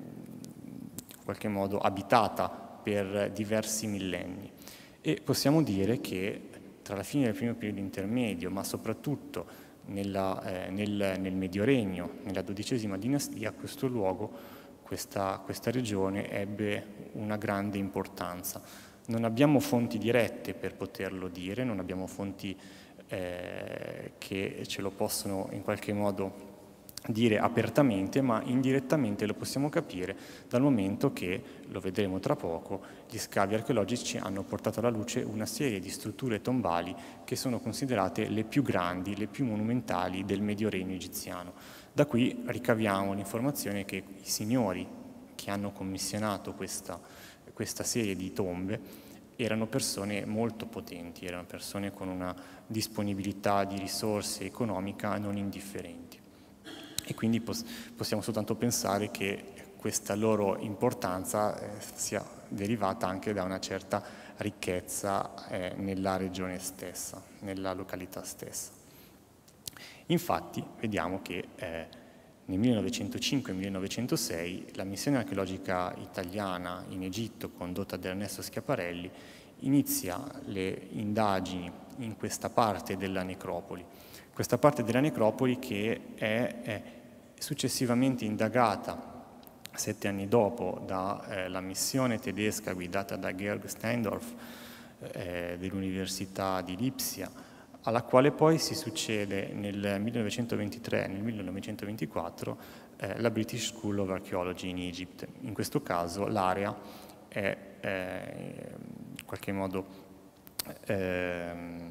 S2: in qualche modo abitata per diversi millenni. E possiamo dire che tra la fine del primo periodo intermedio, ma soprattutto nella, eh, nel, nel Medio Regno, nella dodicesima dinastia, questo luogo, questa, questa regione ebbe una grande importanza. Non abbiamo fonti dirette per poterlo dire, non abbiamo fonti eh, che ce lo possono in qualche modo dire apertamente, ma indirettamente lo possiamo capire dal momento che, lo vedremo tra poco, gli scavi archeologici hanno portato alla luce una serie di strutture tombali che sono considerate le più grandi, le più monumentali del Medio Regno egiziano. Da qui ricaviamo l'informazione che i signori che hanno commissionato questa, questa serie di tombe erano persone molto potenti, erano persone con una disponibilità di risorse economica non indifferenti. E quindi possiamo soltanto pensare che questa loro importanza eh, sia derivata anche da una certa ricchezza eh, nella regione stessa, nella località stessa. Infatti vediamo che eh, nel millenovecentocinque e millenovecentosei la missione archeologica italiana in Egitto, condotta da Ernesto Schiaparelli, inizia le indagini in questa parte della necropoli. Questa parte della necropoli che è, è successivamente indagata sette anni dopo dalla eh, missione tedesca guidata da Georg Steindorf eh, dell'Università di Lipsia, alla quale poi si succede nel millenovecentoventitré e nel millenovecentoventiquattro eh, la British School of Archaeology in Egypt. In questo caso l'area è eh, in qualche modo eh,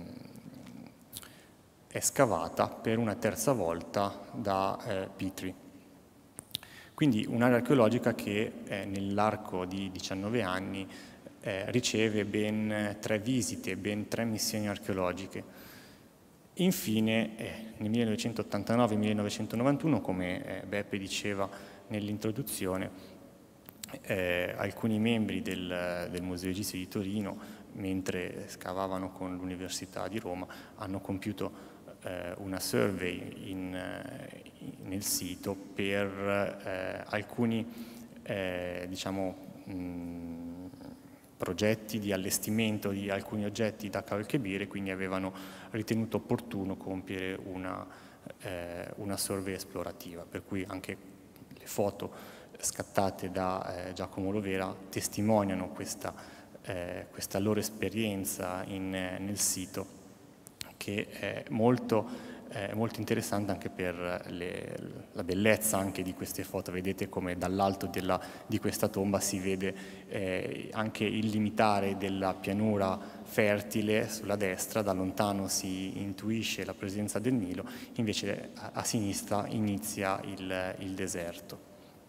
S2: è scavata per una terza volta da eh, Petrie. Quindi un'area archeologica che eh, nell'arco di diciannove anni eh, riceve ben tre visite, ben tre missioni archeologiche. Infine, eh, nel millenovecentottantanove e millenovecentonovantuno, come eh, Beppe diceva nell'introduzione, eh, alcuni membri del, del Museo Egizio di Torino, mentre scavavano con l'Università di Roma, hanno compiuto eh, una survey in, eh, nel sito per eh, alcuni eh, diciamo, mh, progetti di allestimento di alcuni oggetti da Kal Kebir, e quindi avevano ritenuto opportuno compiere una, eh, una survey esplorativa, per cui anche le foto scattate da eh, Giacomo Lovera testimoniano questa, eh, questa loro esperienza in, eh, nel sito, che è molto, eh, molto interessante anche per le, la bellezza anche di queste foto. Vedete come dall'alto della, di questa tomba si vede eh, anche il limitare della pianura fertile sulla destra, da lontano si intuisce la presenza del Nilo, invece a, a sinistra inizia il, il deserto.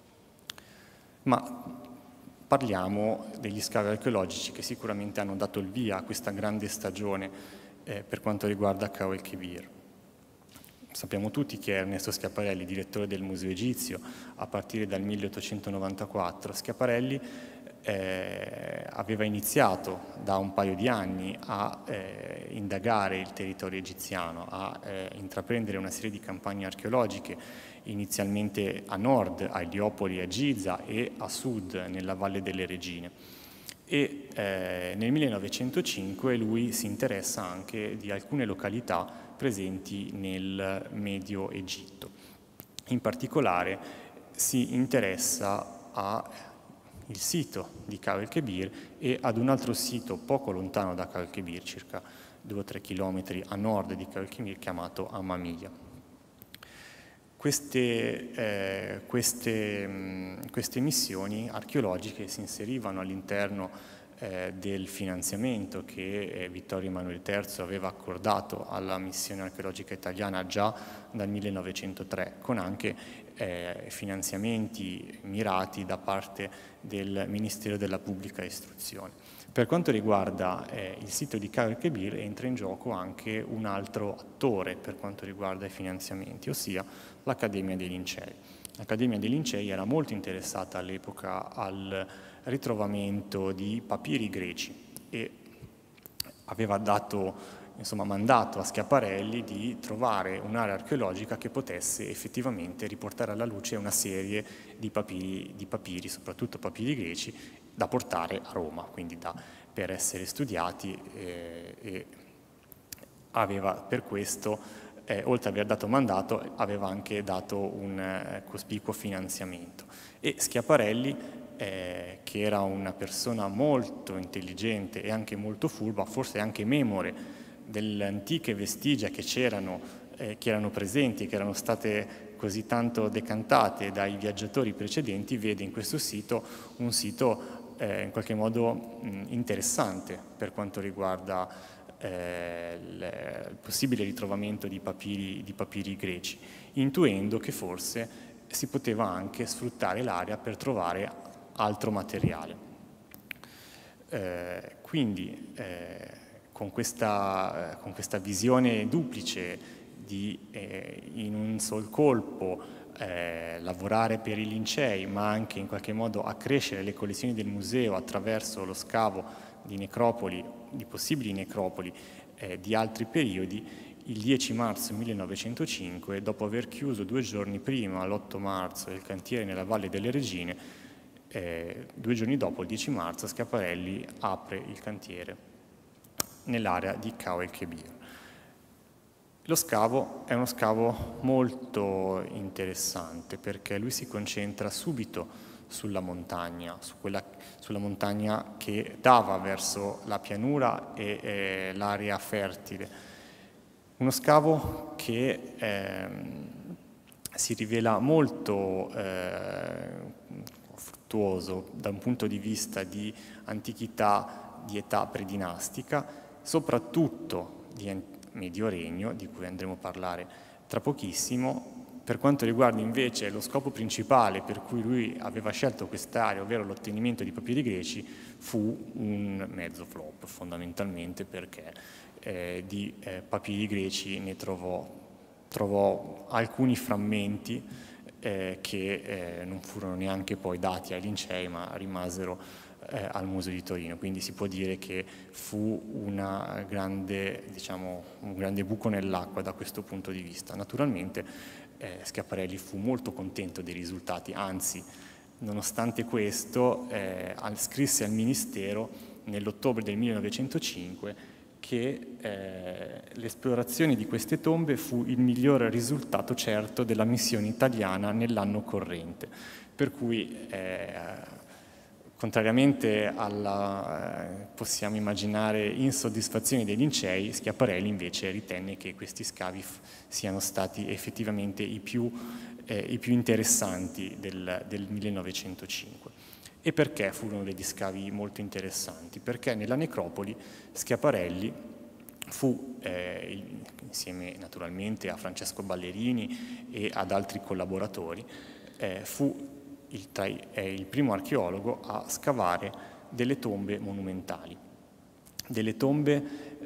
S2: Ma parliamo degli scavi archeologici che sicuramente hanno dato il via a questa grande stagione eh, per quanto riguarda Kal Kebir. Sappiamo tutti che Ernesto Schiaparelli, direttore del Museo Egizio, a partire dal milleottocentonovantaquattro, Schiaparelli eh, aveva iniziato da un paio di anni a eh, indagare il territorio egiziano, a eh, intraprendere una serie di campagne archeologiche, inizialmente a nord, a Eliopoli e a Giza, e a sud, nella Valle delle Regine. E eh, nel millenovecentocinque lui si interessa anche di alcune località presenti nel Medio Egitto. In particolare si interessa al sito di Kal Kebir e ad un altro sito poco lontano da Kal Kebir, circa due o tre chilometri a nord di Kal Kebir, chiamato Amamia. Queste, eh, queste, mh, queste missioni archeologiche si inserivano all'interno eh, del finanziamento che eh, Vittorio Emanuele terzo aveva accordato alla missione archeologica italiana già dal millenovecentotre, con anche eh, finanziamenti mirati da parte del Ministero della Pubblica Istruzione. Per quanto riguarda eh, il sito di Kal Kebir, entra in gioco anche un altro attore per quanto riguarda i finanziamenti, ossia l'Accademia dei Lincei. L'Accademia dei Lincei era molto interessata all'epoca al ritrovamento di papiri greci e aveva dato, insomma, mandato a Schiaparelli di trovare un'area archeologica che potesse effettivamente riportare alla luce una serie di papiri, di papiri, soprattutto papiri greci, da portare a Roma, quindi da, per essere studiati, eh, e aveva per questo, eh, oltre ad aver dato mandato, aveva anche dato un eh, cospicuo finanziamento. E Schiaparelli, eh, che era una persona molto intelligente e anche molto furba, forse anche memore delle antiche vestigia che c'erano, eh, che erano presenti e che erano state così tanto decantate dai viaggiatori precedenti, vede in questo sito un sito eh, in qualche modo mh, interessante per quanto riguarda eh, il possibile ritrovamento di papiri, di papiri greci, intuendo che forse si poteva anche sfruttare l'area per trovare altro materiale. Eh, quindi eh, con, questa, eh, con questa visione duplice di eh, in un sol colpo eh, lavorare per i Lincei, ma anche in qualche modo accrescere le collezioni del museo attraverso lo scavo di necropoli, di possibili necropoli eh, di altri periodi, il dieci marzo millenovecentocinque, dopo aver chiuso due giorni prima, l'otto marzo, il cantiere nella Valle delle Regine, eh, due giorni dopo, il dieci marzo, Schiaparelli apre il cantiere nell'area di Cao El Kebir. Lo scavo è uno scavo molto interessante perché lui si concentra subito sulla montagna, su quella, sulla montagna che dava verso la pianura e, e l'area fertile. Uno scavo che eh, si rivela molto eh, fruttuoso da un punto di vista di antichità, di età predinastica, soprattutto di Medio Regno, di cui andremo a parlare tra pochissimo. Per quanto riguarda invece lo scopo principale per cui lui aveva scelto quest'area, ovvero l'ottenimento di papiri greci, fu un mezzo flop, fondamentalmente perché eh, di eh, papiri greci ne trovò, trovò alcuni frammenti eh, che eh, non furono neanche poi dati ai Lincei, ma rimasero eh, al Museo di Torino. Quindi si può dire che fu una grande, diciamo, un grande buco nell'acqua da questo punto di vista. Naturalmente Eh, Schiaparelli fu molto contento dei risultati, anzi, nonostante questo, eh, scrisse al Ministero nell'ottobre del millenovecentocinque che eh, l'esplorazione di queste tombe fu il miglior risultato certo della missione italiana nell'anno corrente, per cui eh, contrariamente alla, eh, possiamo immaginare, insoddisfazione dei Lincei, Schiaparelli invece ritenne che questi scavi siano stati effettivamente i più, eh, i più interessanti del, del millenovecentocinque. E perché furono degli scavi molto interessanti? Perché nella necropoli Schiaparelli fu, eh, insieme naturalmente a Francesco Ballerini e ad altri collaboratori, eh, fu Il, tra, è il primo archeologo a scavare delle tombe monumentali, delle tombe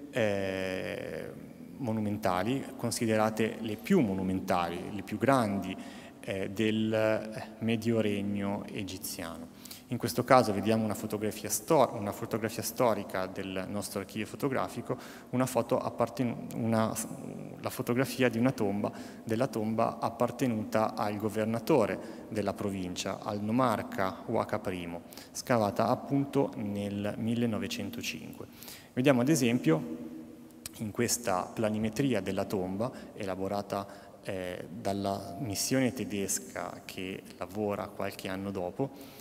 S2: eh, monumentali considerate le più monumentali, le più grandi eh, del Medio Regno egiziano. In questo caso vediamo una fotografia, stor- una fotografia storica del nostro archivio fotografico, una foto appartenu- una, la fotografia di una tomba, della tomba appartenuta al governatore della provincia, al nomarca Huaca I, scavata appunto nel millenovecentocinque. Vediamo ad esempio in questa planimetria della tomba, elaborata eh, dalla missione tedesca che lavora qualche anno dopo,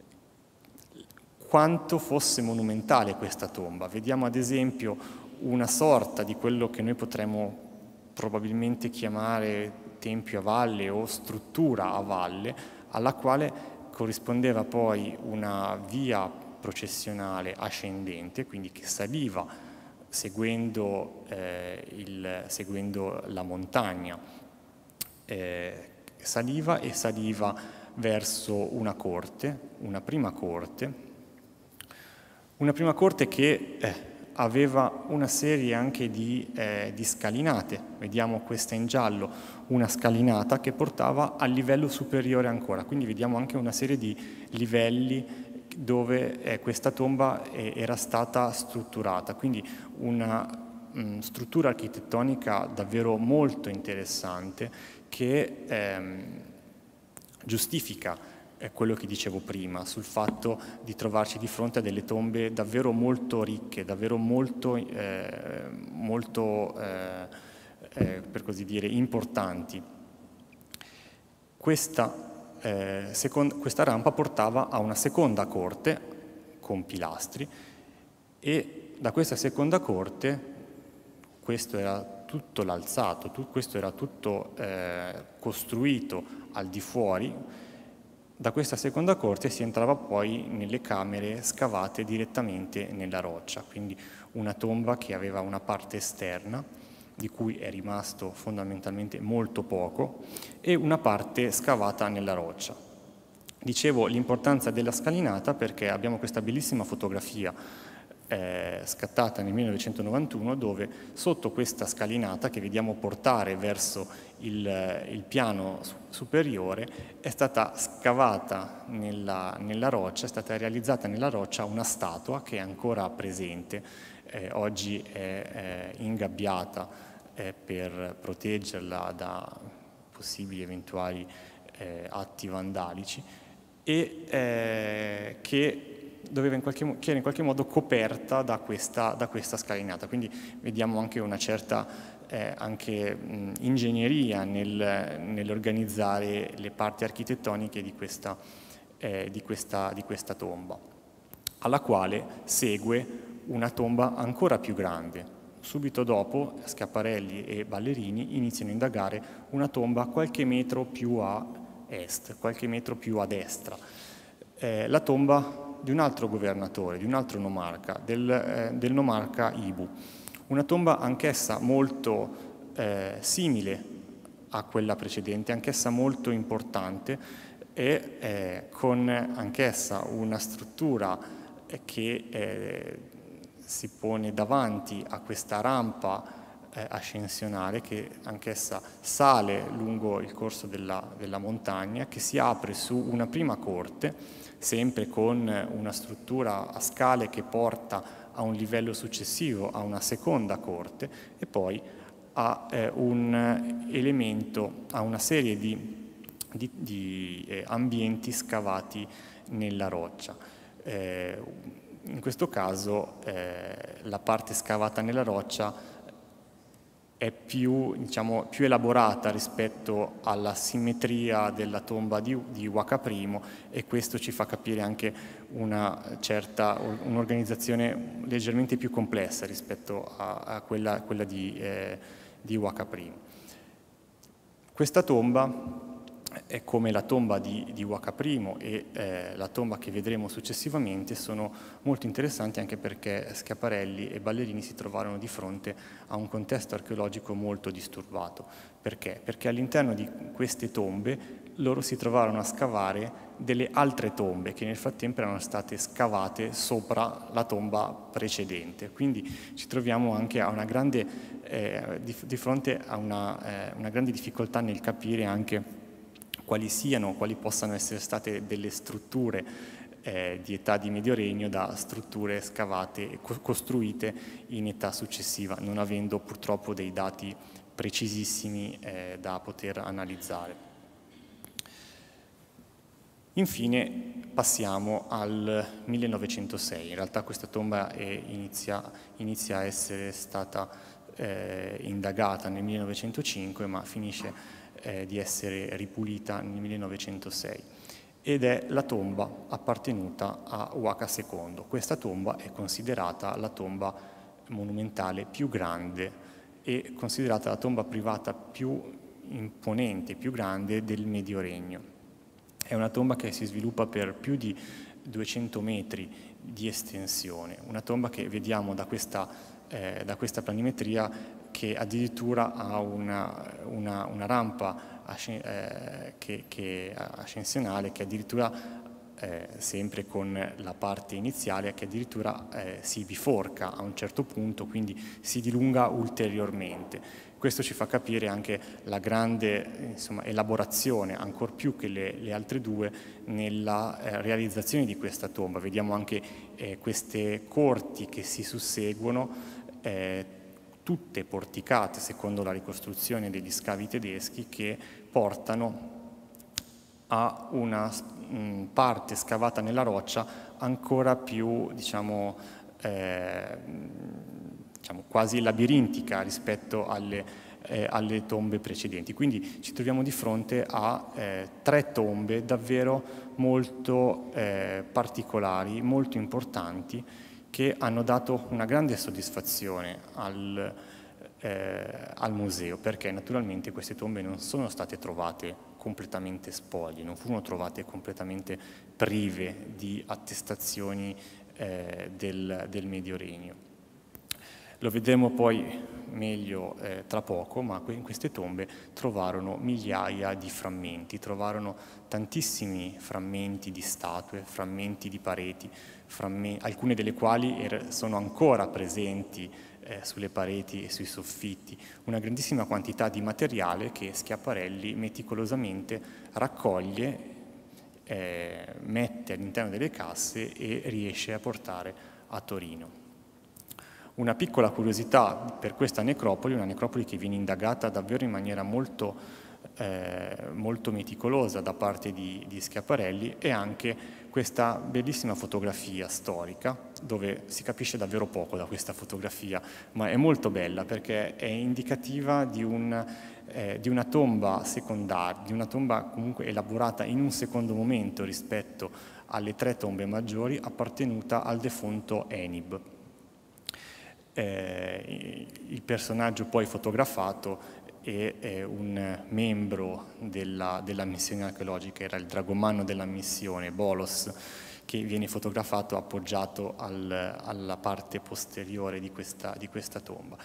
S2: quanto fosse monumentale questa tomba. Vediamo ad esempio una sorta di quello che noi potremmo probabilmente chiamare tempio a valle o struttura a valle, alla quale corrispondeva poi una via processionale ascendente, quindi che saliva seguendo, eh, il, seguendo la montagna, eh, saliva e saliva verso una corte, una prima corte, Una prima corte che eh, aveva una serie anche di, eh, di scalinate. Vediamo questa in giallo, una scalinata che portava al livello superiore ancora. Quindi vediamo anche una serie di livelli dove eh, questa tomba eh, era stata strutturata. Quindi una mh, struttura architettonica davvero molto interessante che ehm, giustifica è quello che dicevo prima, sul fatto di trovarci di fronte a delle tombe davvero molto ricche, davvero molto, eh, molto eh, eh, per così dire, importanti. Questa, eh, seconda, questa rampa portava a una seconda corte con pilastri e da questa seconda corte, questo era tutto l'alzato, tu, questo era tutto eh, costruito al di fuori. Da questa seconda corte si entrava poi nelle camere scavate direttamente nella roccia, quindi una tomba che aveva una parte esterna, di cui è rimasto fondamentalmente molto poco, e una parte scavata nella roccia. Dicevo l'importanza della scalinata perché abbiamo questa bellissima fotografia eh, scattata nel millenovecentonovantuno, dove sotto questa scalinata che vediamo portare verso il, il piano superiore è stata scavata nella, nella roccia, è stata realizzata nella roccia una statua che è ancora presente, eh, oggi è eh, ingabbiata eh, per proteggerla da possibili eventuali eh, atti vandalici, e eh, che, doveva in qualche, che era in qualche modo coperta da questa, da questa scalinata. Quindi vediamo anche una certa eh, anche, mh, ingegneria nel, nell'organizzare le parti architettoniche di questa, eh, di, questa, di questa tomba, alla quale segue una tomba ancora più grande. Subito dopo Schiaparelli e Ballerini iniziano a indagare una tomba qualche metro più a est, qualche metro più a destra, eh, la tomba di un altro governatore, di un altro nomarca, del, eh, del nomarca Ibu. Una tomba anch'essa molto eh, simile a quella precedente, anch'essa molto importante e eh, con anch'essa una struttura che eh, si pone davanti a questa rampa eh, ascensionale che anch'essa sale lungo il corso della, della montagna, che si apre su una prima corte, sempre con una struttura a scale che porta a un livello successivo, a una seconda corte, e poi a eh, un elemento, a una serie di, di, di eh, ambienti scavati nella roccia. Eh, in questo caso eh, la parte scavata nella roccia è più, diciamo, più elaborata rispetto alla simmetria della tomba di, di Uaca I, e questo ci fa capire anche una certa, un'organizzazione leggermente più complessa rispetto a, a quella, quella di, eh, di Uaca I. Questa tomba è come la tomba di, di Uaca I e eh, la tomba che vedremo successivamente, sono molto interessanti anche perché Schiaparelli e Ballerini si trovarono di fronte a un contesto archeologico molto disturbato. Perché? Perché all'interno di queste tombe loro si trovarono a scavare delle altre tombe che nel frattempo erano state scavate sopra la tomba precedente. Quindi ci troviamo anche a una grande, eh, di, di fronte a una, eh, una grande difficoltà nel capire anche quali siano, quali possano essere state delle strutture eh, di età di Medio Regno da strutture scavate e co costruite in età successiva, non avendo purtroppo dei dati precisissimi eh, da poter analizzare. Infine passiamo al millenovecentosei. In realtà questa tomba è, inizia, inizia a essere stata eh, indagata nel millenovecentocinque, ma finisce Eh, di essere ripulita nel millenovecentosei, ed è la tomba appartenuta a Uaca secondo. Questa tomba è considerata la tomba monumentale più grande e considerata la tomba privata più imponente, più grande del Medio Regno. È una tomba che si sviluppa per più di duecento metri di estensione, una tomba che vediamo da questa, eh, da questa planimetria che addirittura ha una, una, una rampa ascen eh, che, che, ascensionale che addirittura, eh, sempre con la parte iniziale, che addirittura eh, si biforca a un certo punto, quindi si dilunga ulteriormente. Questo ci fa capire anche la grande, insomma, elaborazione, ancor più che le, le altre due, nella eh, realizzazione di questa tomba. Vediamo anche eh, queste corti che si susseguono, eh, tutte porticate secondo la ricostruzione degli scavi tedeschi, che portano a una mh, parte scavata nella roccia ancora più, diciamo, eh, diciamo quasi labirintica rispetto alle, eh, alle tombe precedenti. Quindi ci troviamo di fronte a eh, tre tombe davvero molto eh, particolari, molto importanti, che hanno dato una grande soddisfazione al, eh, al museo, perché naturalmente queste tombe non sono state trovate completamente spoglie, non furono trovate completamente prive di attestazioni eh, del, del Medio Regno. Lo vedremo poi meglio eh, tra poco, ma in queste tombe trovarono migliaia di frammenti, trovarono tantissimi frammenti di statue, frammenti di pareti, frammenti, alcune delle quali er- sono ancora presenti eh, sulle pareti e sui soffitti, una grandissima quantità di materiale che Schiaparelli meticolosamente raccoglie, eh, mette all'interno delle casse e riesce a portare a Torino. Una piccola curiosità per questa necropoli, una necropoli che viene indagata davvero in maniera molto, eh, molto meticolosa da parte di, di Schiaparelli, è anche questa bellissima fotografia storica, dove si capisce davvero poco da questa fotografia, ma è molto bella perché è indicativa di, un, eh, di una tomba secondaria, di una tomba comunque elaborata in un secondo momento rispetto alle tre tombe maggiori, appartenuta al defunto Enib. Eh, il personaggio poi fotografato è, è un membro della, della missione archeologica, era il dragomanno della missione, Bolos, che viene fotografato appoggiato al, alla parte posteriore di questa, di questa tomba.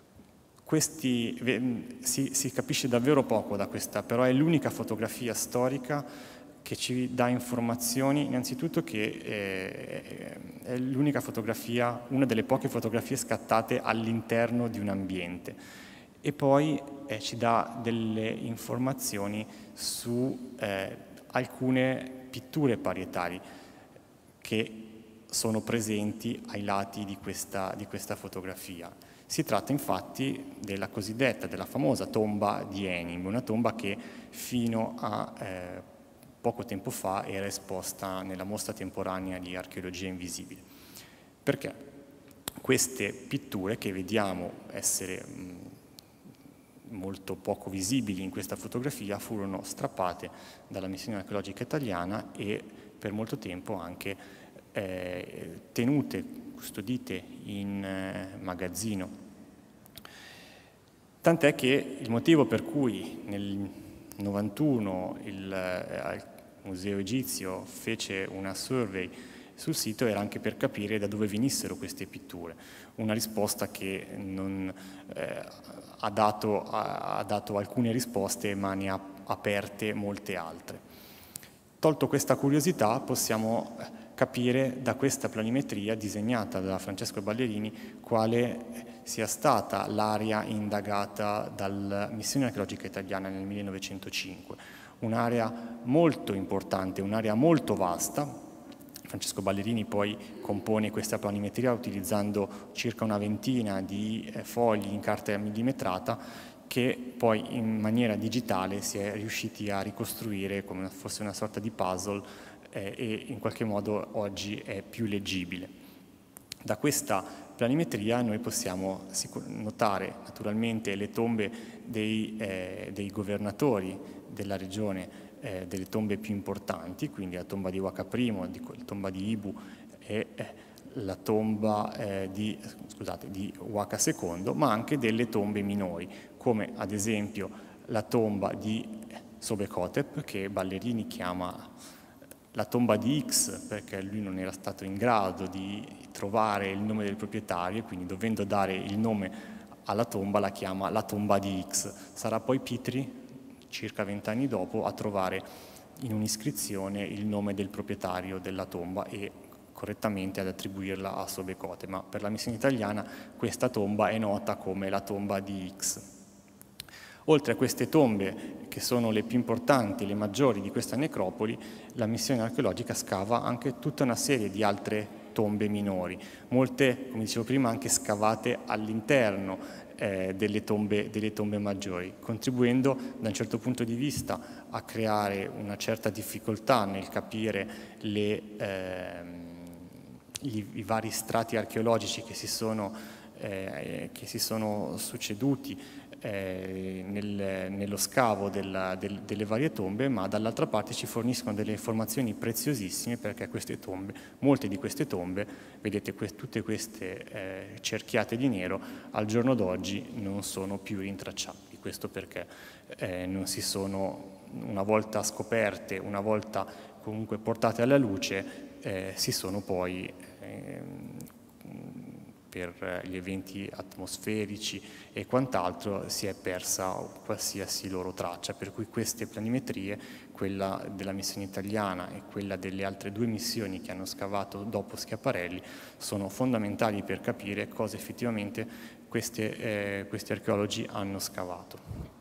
S2: Questi, si, si capisce davvero poco da questa, però è l'unica fotografia storica che ci dà informazioni, innanzitutto che eh, è l'unica fotografia, una delle poche fotografie scattate all'interno di un ambiente, e poi eh, ci dà delle informazioni su eh, alcune pitture parietali che sono presenti ai lati di questa, di questa fotografia. Si tratta infatti della cosiddetta, della famosa tomba di Enib, una tomba che fino a eh, poco tempo fa era esposta nella mostra temporanea di archeologia invisibile. Perché queste pitture, che vediamo essere mh, molto poco visibili in questa fotografia, furono strappate dalla missione archeologica italiana e per molto tempo anche eh, tenute, custodite in eh, magazzino. Tant'è che il motivo per cui nel novantuno il eh, Museo Egizio fece una survey sul sito era anche per capire da dove venissero queste pitture. Una risposta che non, eh, ha, dato, ha, ha dato alcune risposte, ma ne ha aperte molte altre. Tolto questa curiosità, possiamo capire da questa planimetria disegnata da Francesco Ballerini quale sia stata l'area indagata dalla missione archeologica italiana nel millenovecentocinque. Un'area molto importante, un'area molto vasta. Francesco Ballerini poi compone questa planimetria utilizzando circa una ventina di fogli in carta millimetrata che poi in maniera digitale si è riusciti a ricostruire come fosse una sorta di puzzle eh, e in qualche modo oggi è più leggibile. Da questa planimetria noi possiamo notare naturalmente le tombe dei, eh, dei governatori della regione, eh, delle tombe più importanti, quindi la tomba di Waka primo, di, la tomba di Ibu e eh, la tomba eh, di, scusate, di Waka secondo, ma anche delle tombe minori, come ad esempio la tomba di Sobekotep, che Ballerini chiama la tomba di X, perché lui non era stato in grado di trovare il nome del proprietario, quindi dovendo dare il nome alla tomba la chiama la tomba di X. Sarà poi Petrie, circa vent'anni dopo, a trovare in un'iscrizione il nome del proprietario della tomba e correttamente ad attribuirla a Sobekotep, ma per la missione italiana questa tomba è nota come la tomba di X. Oltre a queste tombe, che sono le più importanti, le maggiori di questa necropoli, la missione archeologica scava anche tutta una serie di altre tombe minori, molte, come dicevo prima, anche scavate all'interno eh, delle, tombe, delle tombe maggiori, contribuendo da un certo punto di vista a creare una certa difficoltà nel capire le, eh, i, i vari strati archeologici che si sono, eh, che si sono succeduti Eh, nel, nello scavo della, del, delle varie tombe, ma dall'altra parte ci forniscono delle informazioni preziosissime, perché queste tombe, molte di queste tombe, vedete que tutte queste eh, cerchiate di nero, al giorno d'oggi non sono più rintracciabili. Questo perché eh, non si sono, una volta scoperte, una volta comunque portate alla luce, eh, si sono poi eh, per gli eventi atmosferici e quant'altro si è persa qualsiasi loro traccia, per cui queste planimetrie, quella della missione italiana e quella delle altre due missioni che hanno scavato dopo Schiaparelli, sono fondamentali per capire cosa effettivamente queste, eh, questi archeologi hanno scavato.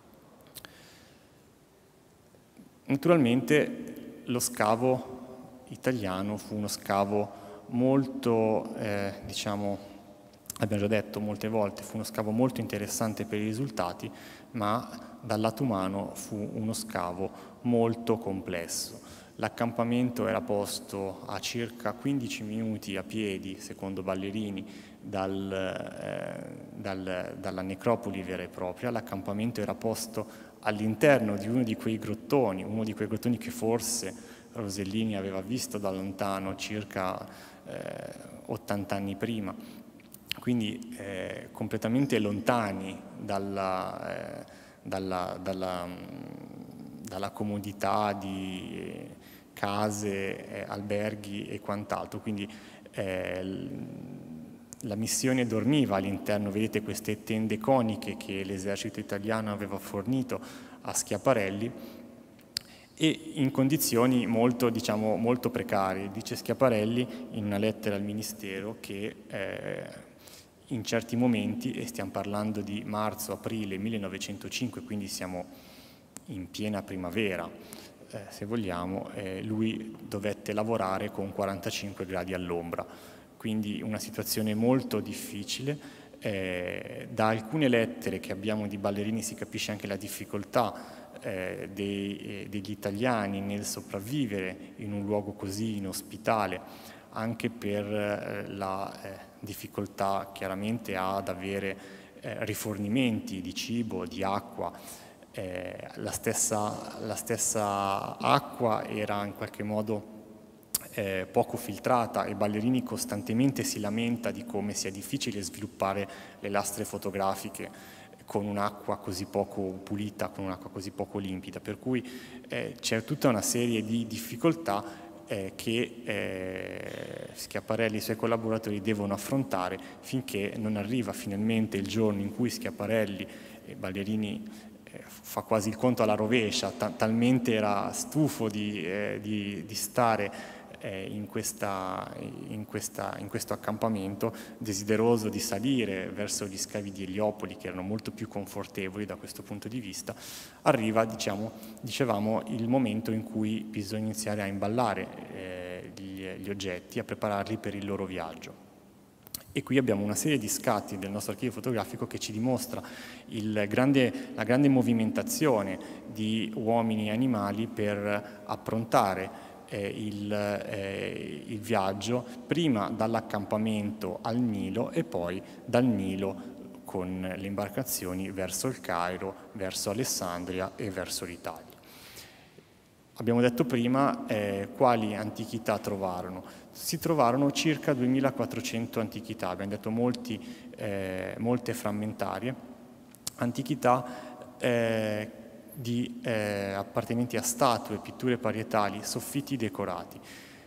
S2: Naturalmente lo scavo italiano fu uno scavo molto, eh, diciamo, abbiamo già detto molte volte, fu uno scavo molto interessante per i risultati, ma dal lato umano fu uno scavo molto complesso. L'accampamento era posto a circa quindici minuti a piedi, secondo Ballerini, dal, eh, dal, dalla necropoli vera e propria. L'accampamento era posto all'interno di uno di quei grottoni, uno di quei grottoni che forse Rosellini aveva visto da lontano circa eh, ottanta anni prima, quindi eh, completamente lontani dalla, eh, dalla, dalla, dalla comodità di eh, case, eh, alberghi e quant'altro. Quindi eh, la missione dormiva all'interno, vedete queste tende coniche che l'esercito italiano aveva fornito a Schiaparelli, e in condizioni molto, diciamo, molto precarie. Dice Schiaparelli in una lettera al Ministero che eh, in certi momenti, e stiamo parlando di marzo-aprile millenovecentocinque, quindi siamo in piena primavera, eh, se vogliamo, eh, lui dovette lavorare con quarantacinque gradi all'ombra, quindi una situazione molto difficile. Eh, da alcune lettere che abbiamo di Ballerini si capisce anche la difficoltà Eh, dei, eh, degli italiani nel sopravvivere in un luogo così inospitale, anche per eh, la eh, difficoltà chiaramente ad avere eh, rifornimenti di cibo, di acqua. Eh, la, stessa, la stessa acqua era in qualche modo eh, poco filtrata, e Ballerini costantemente si lamenta di come sia difficile sviluppare le lastre fotografiche con un'acqua così poco pulita, con un'acqua così poco limpida, per cui eh, c'è tutta una serie di difficoltà eh, che eh, Schiaparelli e i suoi collaboratori devono affrontare finché non arriva finalmente il giorno in cui Schiaparelli e Ballerini eh, fa quasi il conto alla rovescia, ta talmente era stufo di, eh, di, di stare In, questa, in, questa, in questo accampamento, desideroso di salire verso gli scavi di Eliopoli, che erano molto più confortevoli da questo punto di vista, arriva, diciamo, dicevamo, il momento in cui bisogna iniziare a imballare eh, gli, gli oggetti, a prepararli per il loro viaggio. E qui abbiamo una serie di scatti del nostro archivio fotografico che ci dimostra il grande, la grande movimentazione di uomini e animali per approntare Eh, il, eh, il viaggio, prima dall'accampamento al Nilo e poi dal Nilo con le imbarcazioni verso il Cairo, verso Alessandria e verso l'Italia. Abbiamo detto prima eh, quali antichità trovarono. Si trovarono circa duemilaquattrocento antichità, abbiamo detto molti, eh, molte frammentarie, antichità eh, di eh, appartenenti a statue, pitture parietali, soffitti decorati.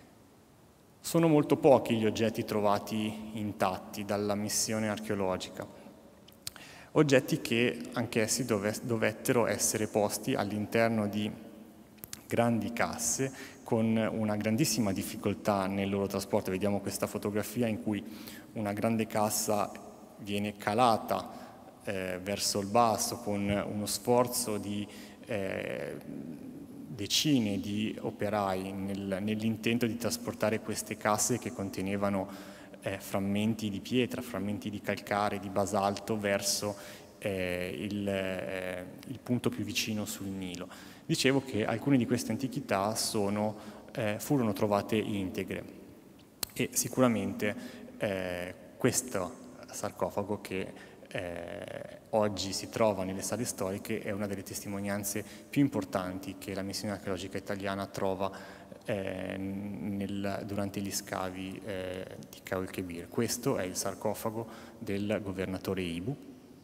S2: Sono molto pochi gli oggetti trovati intatti dalla missione archeologica, oggetti che anch'essi dove, dovettero essere posti all'interno di grandi casse con una grandissima difficoltà nel loro trasporto. Vediamo questa fotografia in cui una grande cassa viene calata Eh, verso il basso con uno sforzo di eh, decine di operai nel, nell'intento di trasportare queste casse che contenevano eh, frammenti di pietra, frammenti di calcare, di basalto verso eh, il, eh, il punto più vicino sul Nilo. Dicevo che alcune di queste antichità sono, eh, furono trovate integre, e sicuramente eh, questo sarcofago che Eh, oggi si trova nelle sale storiche è una delle testimonianze più importanti che la missione archeologica italiana trova eh, nel, durante gli scavi eh, di Caio el-Kebir. Questo è il sarcofago del governatore Ibu,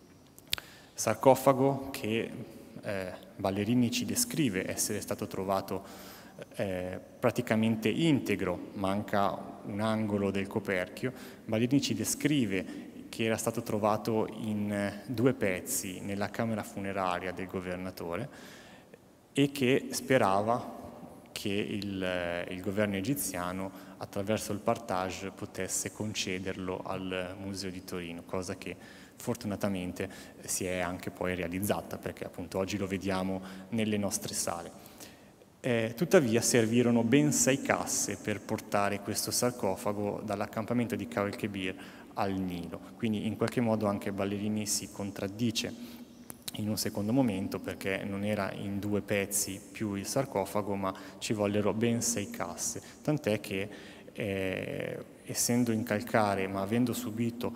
S2: sarcofago che eh, Ballerini ci descrive essere stato trovato Eh, praticamente integro, manca un angolo del coperchio. Ballerini ci descrive che era stato trovato in due pezzi nella camera funeraria del governatore e che sperava che il, il governo egiziano attraverso il partage potesse concederlo al Museo di Torino, cosa che fortunatamente si è anche poi realizzata, perché appunto oggi lo vediamo nelle nostre sale. Eh, tuttavia servirono ben sei casse per portare questo sarcofago dall'accampamento di Khor el-Kebir al Nilo, quindi in qualche modo anche Ballerini si contraddice in un secondo momento, perché non era in due pezzi più il sarcofago, ma ci vollero ben sei casse, tant'è che eh, essendo in calcare, ma avendo subito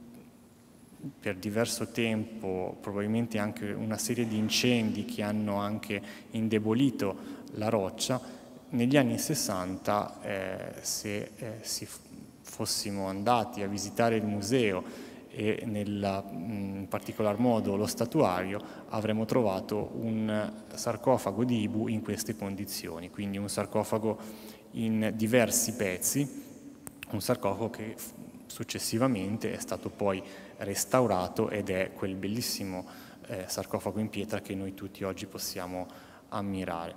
S2: per diverso tempo probabilmente anche una serie di incendi che hanno anche indebolito la roccia, negli anni sessanta eh, se eh, si fossimo andati a visitare il museo e nella, in particolar modo lo statuario, avremmo trovato un sarcofago di Ibu in queste condizioni, quindi un sarcofago in diversi pezzi, un sarcofago che successivamente è stato poi restaurato ed è quel bellissimo eh, sarcofago in pietra che noi tutti oggi possiamo ammirare.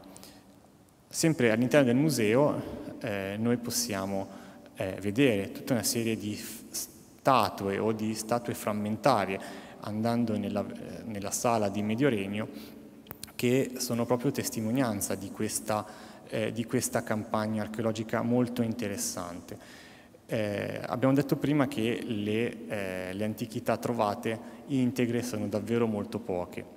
S2: Sempre all'interno del museo eh, noi possiamo eh, vedere tutta una serie di statue o di statue frammentarie andando nella, nella sala di Medio Regno, che sono proprio testimonianza di questa, eh, di questa campagna archeologica molto interessante. Eh, abbiamo detto prima che le, eh, le antichità trovate integre sono davvero molto poche.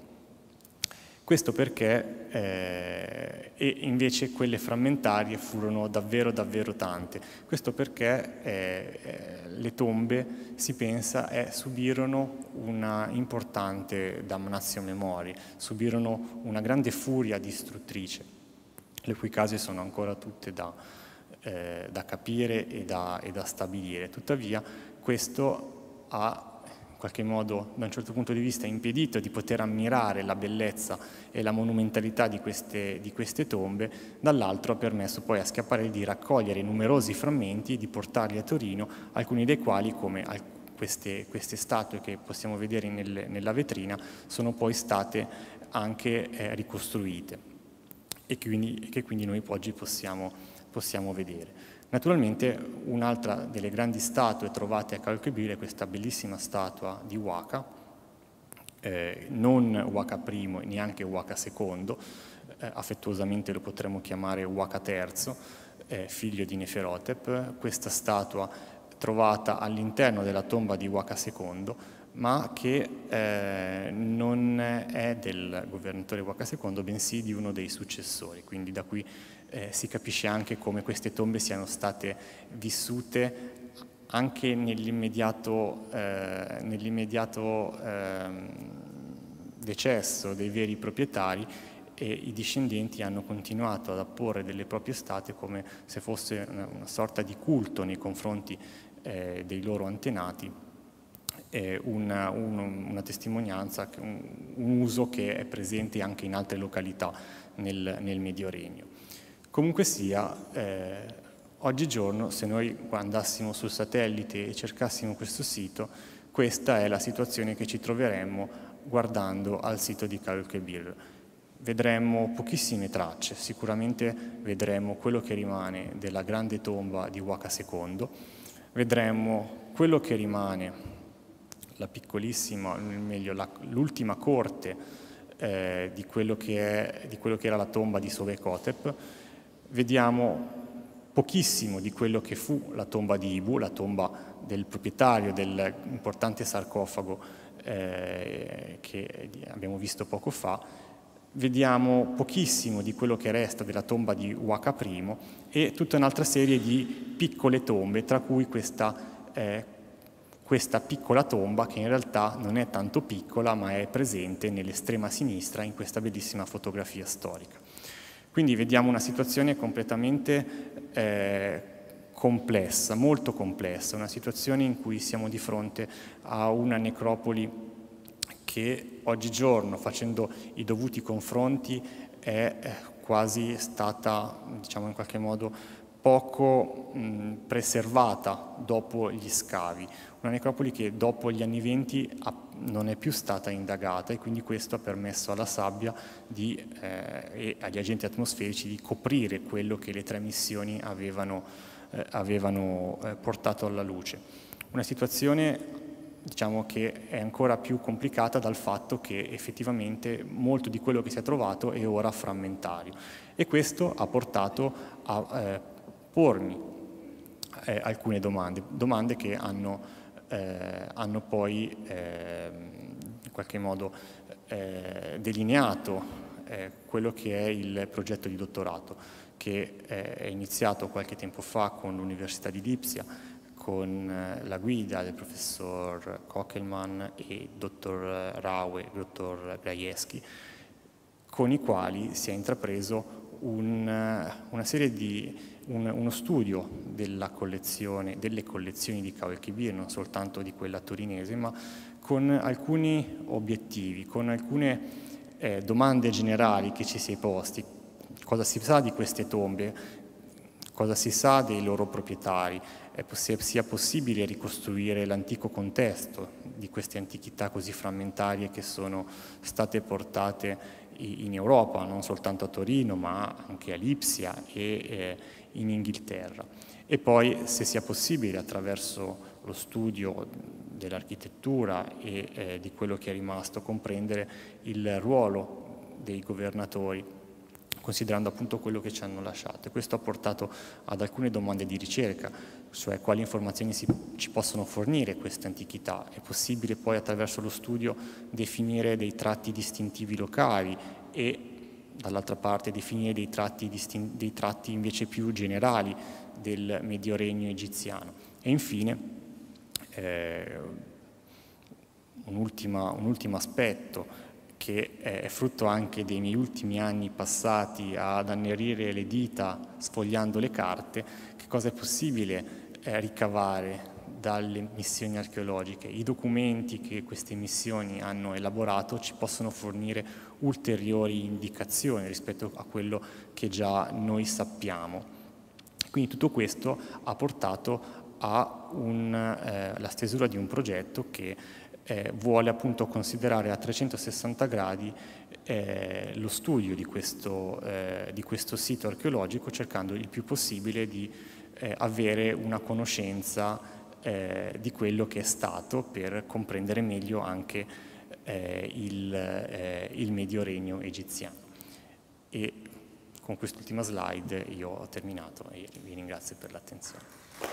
S2: Questo perché eh, e invece quelle frammentarie furono davvero davvero tante. Questo perché eh, eh, le tombe, si pensa, eh, subirono una importante damnatio memoriae, subirono una grande furia distruttrice, le cui cause sono ancora tutte da, eh, da capire e da, e da stabilire. Tuttavia questo ha in qualche modo, da un certo punto di vista, impedito di poter ammirare la bellezza e la monumentalità di queste, di queste tombe, dall'altro ha permesso poi a Schiaparelli di raccogliere numerosi frammenti e di portarli a Torino, alcuni dei quali, come queste, queste statue che possiamo vedere nel, nella vetrina, sono poi state anche eh, ricostruite e quindi, che quindi noi oggi possiamo, possiamo vedere. Naturalmente un'altra delle grandi statue trovate a Khor el-Kebir è questa bellissima statua di Waka, eh, non Waka primo e neanche Waka secondo, eh, affettuosamente lo potremmo chiamare Waka terzo, eh, figlio di Neferhotep. Questa statua trovata all'interno della tomba di Waka secondo, ma che eh, non è del governatore Waka secondo, bensì di uno dei successori, quindi da qui Eh, si capisce anche come queste tombe siano state vissute anche nell'immediato eh, nell'immediato eh, decesso dei veri proprietari, e i discendenti hanno continuato ad apporre delle proprie statue come se fosse una, una sorta di culto nei confronti eh, dei loro antenati, eh, una, un, una testimonianza, un, un uso che è presente anche in altre località nel, nel Medio Regno. Comunque sia, eh, oggigiorno, se noi andassimo sul satellite e cercassimo questo sito, questa è la situazione che ci troveremmo guardando al sito di Khor el-Kebir. Vedremmo pochissime tracce, sicuramente vedremo quello che rimane della grande tomba di Waka secondo, vedremo quello che rimane, la piccolissima, meglio l'ultima corte eh, di, quello che è, di quello che era la tomba di Sobek-Hotep. Vediamo pochissimo di quello che fu la tomba di Ibu, la tomba del proprietario dell'importante sarcofago eh, che abbiamo visto poco fa. Vediamo pochissimo di quello che resta della tomba di Waka primo e tutta un'altra serie di piccole tombe, tra cui questa, eh, questa piccola tomba che in realtà non è tanto piccola, ma è presente nell'estrema sinistra in questa bellissima fotografia storica. Quindi vediamo una situazione completamente eh, complessa, molto complessa, una situazione in cui siamo di fronte a una necropoli che oggigiorno, facendo i dovuti confronti, è quasi stata, diciamo in qualche modo, poco mh, preservata dopo gli scavi, una necropoli che dopo gli anni venti ha, non è più stata indagata e quindi questo ha permesso alla sabbia di, eh, e agli agenti atmosferici di coprire quello che le tre missioni avevano, eh, avevano eh, portato alla luce. Una situazione, diciamo, che è ancora più complicata dal fatto che effettivamente molto di quello che si è trovato è ora frammentario e questo ha portato a eh, pormi eh, alcune domande, domande che hanno, eh, hanno poi eh, in qualche modo eh, delineato eh, quello che è il progetto di dottorato che eh, è iniziato qualche tempo fa con l'Università di Lipsia, con la guida del professor Kockelman e dottor Raue, dottor Grajewski, con i quali si è intrapreso un, una serie di, un, uno studio della collezione, delle collezioni di Cavalcchibir, non soltanto di quella torinese, ma con alcuni obiettivi, con alcune eh, domande generali che ci si è posti. Cosa si sa di queste tombe? Cosa si sa dei loro proprietari? Se sia possibile ricostruire l'antico contesto di queste antichità così frammentarie che sono state portate in Europa, non soltanto a Torino, ma anche a Lipsia e in Inghilterra. E poi se sia possibile, attraverso lo studio dell'architettura e eh, di quello che è rimasto, comprendere il ruolo dei governatori, considerando appunto quello che ci hanno lasciato. E questo ha portato ad alcune domande di ricerca, cioè quali informazioni si, ci possono fornire queste antichità. È possibile poi attraverso lo studio definire dei tratti distintivi locali e dall'altra parte definire dei tratti, dei tratti invece più generali del Medio Regno egiziano. E infine eh, un ultimo, un ultimo aspetto che è frutto anche dei miei ultimi anni passati ad annerire le dita sfogliando le carte, che cosa è possibile eh, ricavare dalle missioni archeologiche. I documenti che queste missioni hanno elaborato ci possono fornire ulteriori indicazioni rispetto a quello che già noi sappiamo. Quindi tutto questo ha portato a un, eh, la stesura di un progetto che Eh, vuole appunto considerare a trecentosessanta gradi eh, lo studio di questo, eh, di questo sito archeologico, cercando il più possibile di eh, avere una conoscenza eh, di quello che è stato, per comprendere meglio anche eh, il, eh, il Medio Regno egiziano. E con quest'ultima slide io ho terminato e vi ringrazio per l'attenzione.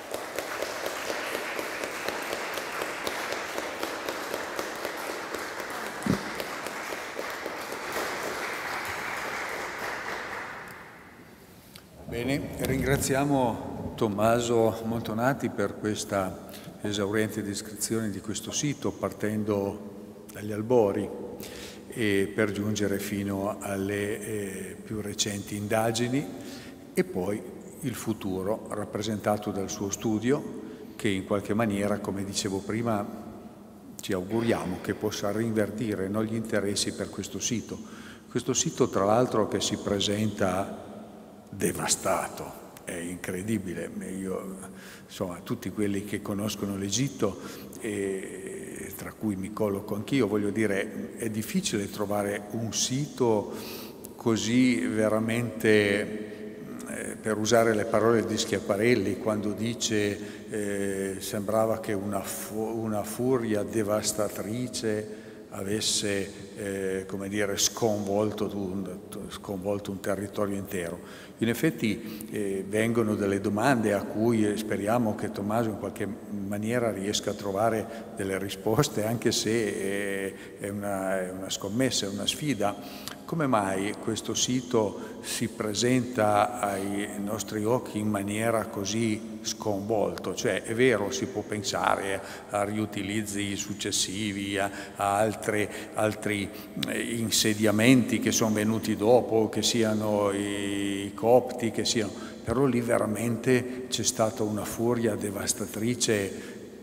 S1: Bene, ringraziamo Tommaso Montonati per questa esauriente descrizione di questo sito, partendo dagli albori e per giungere fino alle eh, più recenti indagini e poi il futuro rappresentato dal suo studio che in qualche maniera, come dicevo prima, ci auguriamo che possa rinvertire no, gli interessi per questo sito. Questo sito tra l'altro che si presenta devastato, è incredibile. Io, insomma, tutti quelli che conoscono l'Egitto, e tra cui mi colloco anch'io, voglio dire, è difficile trovare un sito così veramente, eh, per usare le parole di Schiaparelli, quando dice eh, sembrava che una, fu una furia devastatrice avesse eh, come dire, sconvolto un, sconvolto un territorio intero. In effetti eh, vengono delle domande a cui speriamo che Tommaso in qualche maniera riesca a trovare delle risposte, anche se eh, è, una, è una scommessa, è una sfida. Come mai questo sito si presenta ai nostri occhi in maniera così sconvolto? Cioè, è vero, si può pensare a riutilizzi successivi, a, a altre, altri insediamenti che sono venuti dopo, che siano i copti, che siano... però lì veramente c'è stata una furia devastatrice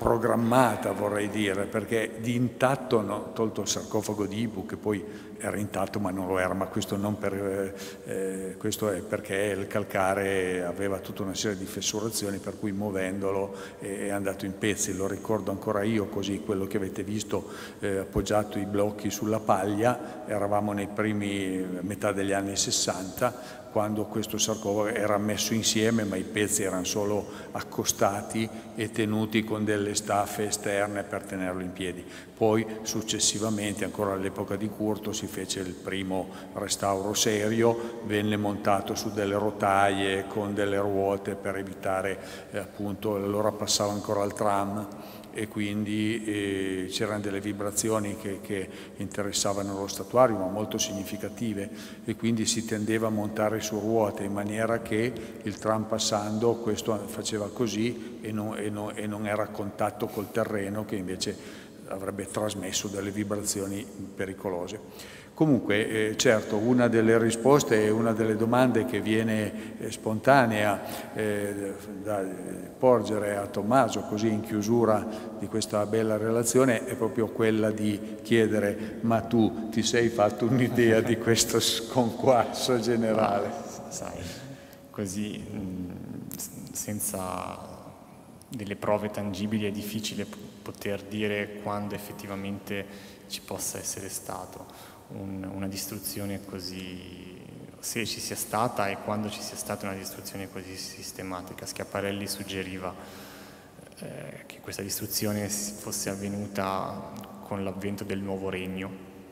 S1: programmata, vorrei dire, perché di intatto, no, tolto il sarcofago di Ibu, che poi era intatto ma non lo era, ma questo, non per, eh, questo è perché il calcare aveva tutta una serie di fessurazioni, per cui muovendolo è andato in pezzi. Lo ricordo ancora io, così quello che avete visto eh, appoggiato i blocchi sulla paglia, eravamo nei primi, metà degli anni sessanta, quando questo sarcofago era messo insieme, ma i pezzi erano solo accostati e tenuti con delle staffe esterne per tenerlo in piedi. Poi successivamente, ancora all'epoca di Curto, si fece il primo restauro serio, venne montato su delle rotaie con delle ruote per evitare eh, appunto, allora passava ancora il tram, e quindi eh, c'erano delle vibrazioni che, che interessavano lo statuario, ma molto significative, e quindi si tendeva a montare su ruote in maniera che il tram passando questo faceva così e non, e non, e non era a contatto col terreno, che invece avrebbe trasmesso delle vibrazioni pericolose. Comunque, eh, certo, una delle risposte e una delle domande che viene eh, spontanea eh, da porgere a Tommaso, così in chiusura di questa bella relazione, è proprio quella di chiedere: ma tu ti sei fatto un'idea di questo sconquasso generale?
S2: Ma, sai, così mh, senza delle prove tangibili è difficile poter dire quando effettivamente ci possa essere stato un, una distruzione così, se ci sia stata e quando ci sia stata una distruzione così sistematica. Schiaparelli suggeriva eh, che questa distruzione fosse avvenuta con l'avvento del nuovo regno,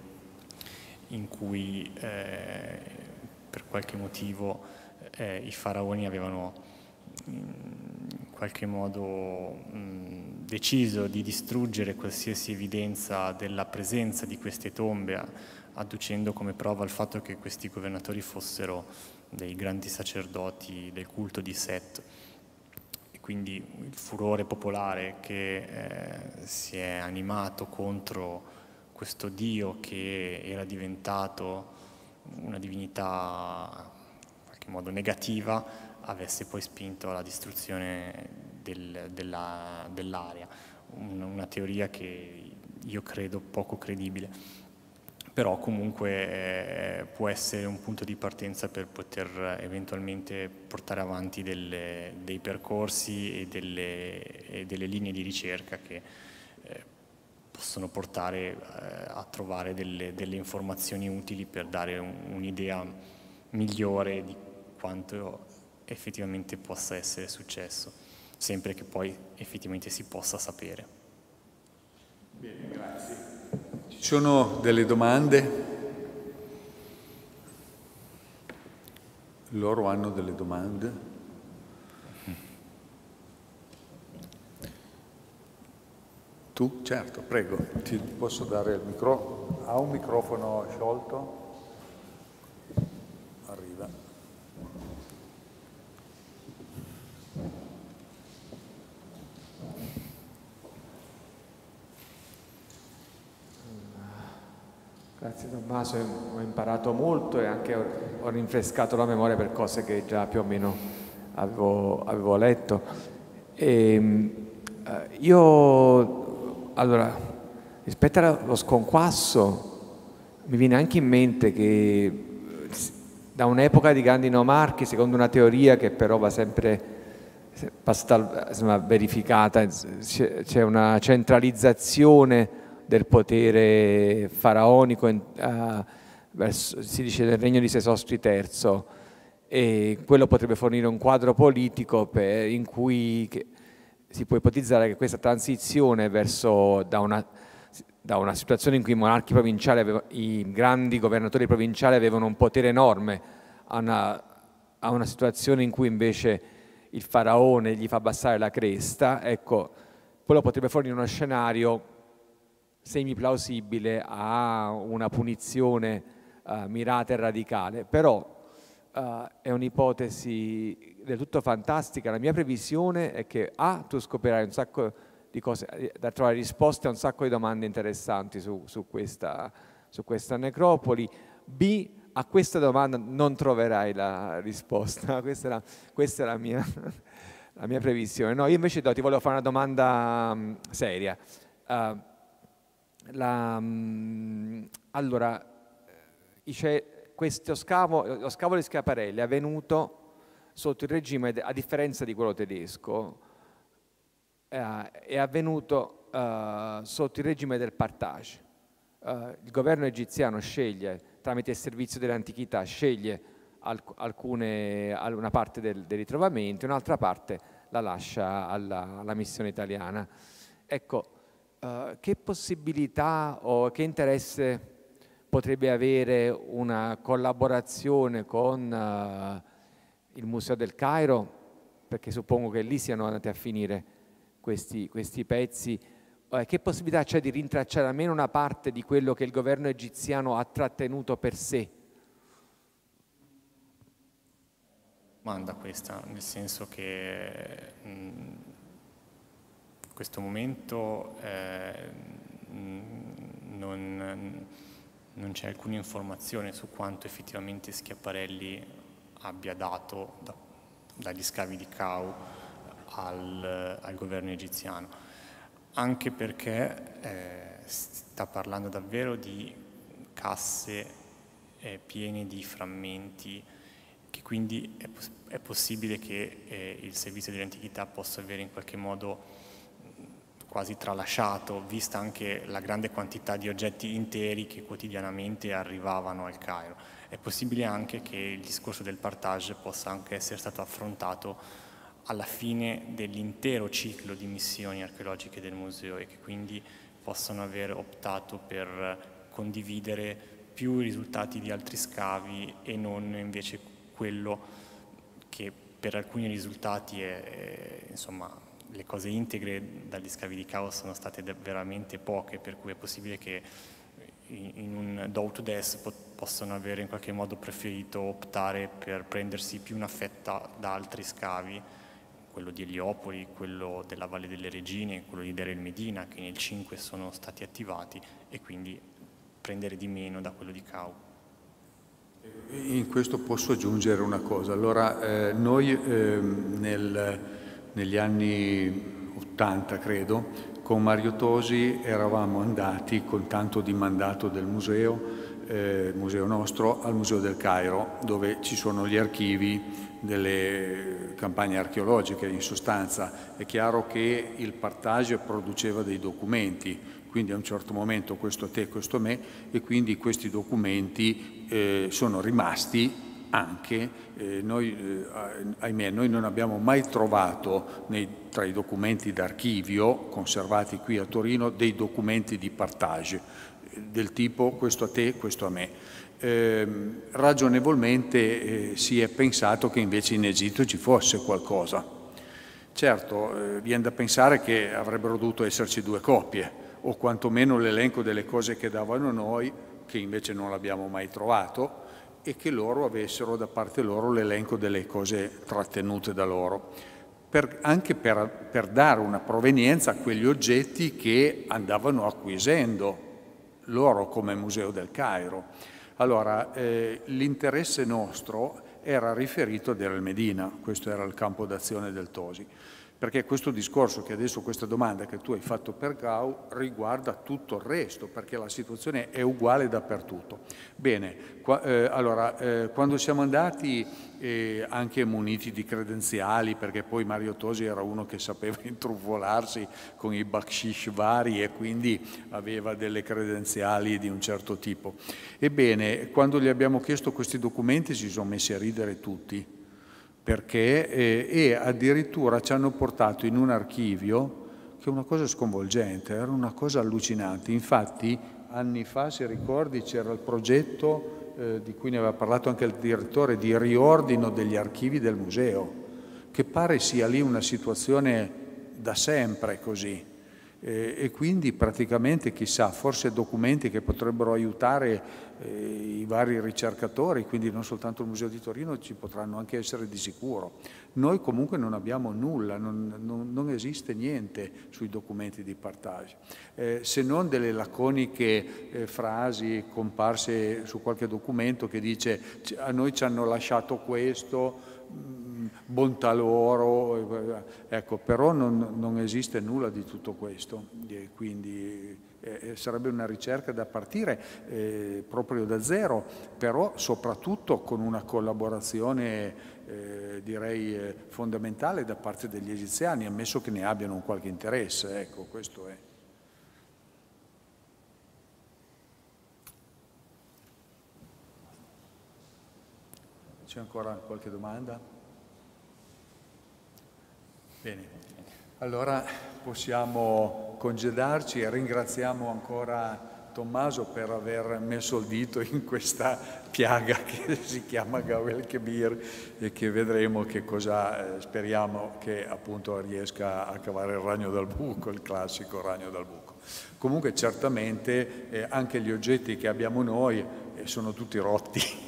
S2: in cui eh, per qualche motivo eh, i faraoni avevano in qualche modo mh, deciso di distruggere qualsiasi evidenza della presenza di queste tombe, adducendo come prova il fatto che questi governatori fossero dei grandi sacerdoti del culto di Set. E quindi il furore popolare che eh, si è animato contro questo dio che era diventato una divinità in qualche modo negativa, avesse poi spinto alla distruzione del, della, dell'area. Una, una teoria che io credo poco credibile, però comunque eh, può essere un punto di partenza per poter eventualmente portare avanti delle, dei percorsi e delle, e delle linee di ricerca che eh, possono portare eh, a trovare delle, delle informazioni utili per dare un, un'idea migliore di quanto effettivamente possa essere successo, sempre che poi effettivamente si possa sapere.
S1: Bene, grazie. Ci sono delle domande? Loro hanno delle domande? Tu? Certo, prego. Ti posso dare il microfono? Ha un microfono sciolto? Arriva.
S3: Grazie Tommaso, ho imparato molto e anche ho, ho rinfrescato la memoria per cose che già più o meno avevo, avevo letto. E, eh, io, allora, rispetto allo sconquasso, mi viene anche in mente che da un'epoca di grandi nomarchi, secondo una teoria che però va sempre insomma, verificata, c'è una centralizzazione del potere faraonico, uh, verso, si dice del regno di Sesostri terzo, e quello potrebbe fornire un quadro politico per, in cui che, si può ipotizzare che questa transizione verso da una, da una situazione in cui i monarchi provinciali, aveva, i grandi governatori provinciali avevano un potere enorme, a una, a una situazione in cui invece il faraone gli fa abbassare la cresta. Ecco, quello potrebbe fornire uno scenario semi-plausibile a una punizione uh, mirata e radicale, però uh, è un'ipotesi del tutto fantastica. La mia previsione è che A, tu scoprirai un sacco di cose, da trovare risposte a un sacco di domande interessanti su, su, questa, su questa necropoli, B, a questa domanda non troverai la risposta. Questa è la, questa è la mia... la mia previsione. No, io invece no, ti volevo fare una domanda um, seria. Uh, la, um, allora, questo scavo, lo scavo di Schiaparelli è avvenuto sotto il regime, a differenza di quello tedesco, eh, è avvenuto uh, sotto il regime del partage. Uh, il governo egiziano sceglie, tramite il servizio delle antichità, sceglie alc alcune, una parte del, del ritrovamento, un'altra parte la lascia alla, alla missione italiana. Ecco, uh, che possibilità o che interesse potrebbe avere una collaborazione con uh, il Museo del Cairo, perché suppongo che lì siano andati a finire questi, questi pezzi. Eh, che possibilità c'è di rintracciare almeno una parte di quello che il governo egiziano ha trattenuto per sé?
S2: Domanda questa, nel senso che mh, in questo momento eh, mh, non, non c'è alcuna informazione su quanto effettivamente Schiaparelli abbia dato da, dagli scavi di Cau al, al governo egiziano. Anche perché eh, sta parlando davvero di casse eh, piene di frammenti, che quindi è, poss è possibile che eh, il servizio delle antichità possa avere in qualche modo mh, quasi tralasciato, vista anche la grande quantità di oggetti interi che quotidianamente arrivavano al Cairo. È possibile anche che il discorso del partage possa anche essere stato affrontato alla fine dell'intero ciclo di missioni archeologiche del museo e che quindi possono aver optato per condividere più i risultati di altri scavi e non invece quello che per alcuni risultati è, è insomma, le cose integre dagli scavi di Cau sono state veramente poche, per cui è possibile che in un do to des possono avere in qualche modo preferito optare per prendersi più una fetta da altri scavi, quello di Eliopoli, quello della Valle delle Regine, quello di Deir el Medina, che nel cinque sono stati attivati, e quindi prendere di meno da quello di Cau.
S1: In questo posso aggiungere una cosa. Allora, eh, noi eh, nel, negli anni ottanta, credo, con Mario Tosi eravamo andati con tanto di mandato del museo, eh, museo nostro, al Museo del Cairo, dove ci sono gli archivi delle campagne archeologiche. In sostanza è chiaro che il partage produceva dei documenti, quindi a un certo momento questo a te, questo a me, e quindi questi documenti eh, sono rimasti anche, eh, noi, eh, ahimè, noi non abbiamo mai trovato nei, tra i documenti d'archivio conservati qui a Torino dei documenti di partage, del tipo questo a te, questo a me. Eh, ragionevolmente eh, si è pensato che invece in Egitto ci fosse qualcosa. Certo, eh, viene da pensare che avrebbero dovuto esserci due copie, o quantomeno l'elenco delle cose che davano noi, che invece non l'abbiamo mai trovato, e che loro avessero da parte loro l'elenco delle cose trattenute da loro, per, anche per, per dare una provenienza a quegli oggetti che andavano acquisendo loro come Museo del Cairo. Allora, eh, l'interesse nostro era riferito a Deir el Medina, questo era il campo d'azione del Tosi, perché questo discorso che adesso, questa domanda che tu hai fatto per Cau, riguarda tutto il resto, perché la situazione è uguale dappertutto. Bene, qua, eh, allora, eh, quando siamo andati eh, anche muniti di credenziali, perché poi Mario Tosi era uno che sapeva intrufolarsi con i bakshish vari e quindi aveva delle credenziali di un certo tipo. Ebbene, quando gli abbiamo chiesto questi documenti si sono messi a ridere tutti, perché eh, e addirittura ci hanno portato in un archivio che è una cosa sconvolgente, era una cosa allucinante. Infatti anni fa, se ricordi, c'era il progetto eh, di cui ne aveva parlato anche il direttore, di riordino degli archivi del museo, che pare sia lì una situazione da sempre così. Eh, e quindi praticamente chissà, forse documenti che potrebbero aiutare eh, i vari ricercatori, quindi non soltanto il Museo di Torino, ci potranno anche essere di sicuro. Noi comunque non abbiamo nulla, non, non, non esiste niente sui documenti di partage, eh, se non delle laconiche eh, frasi comparse su qualche documento che dice a noi ci hanno lasciato questo, bontà loro, ecco, però non, non esiste nulla di tutto questo, e quindi eh, sarebbe una ricerca da partire eh, proprio da zero, però soprattutto con una collaborazione eh, direi eh, fondamentale da parte degli egiziani, ammesso che ne abbiano un qualche interesse, ecco, questo è. C'è ancora qualche domanda? Bene, allora possiamo congedarci e ringraziamo ancora Tommaso per aver messo il dito in questa piaga che si chiama Gawel Kebir e che vedremo che cosa, eh, speriamo che appunto riesca a cavare il ragno dal buco, il classico ragno dal buco. Comunque certamente eh, anche gli oggetti che abbiamo noi eh, sono tutti rotti.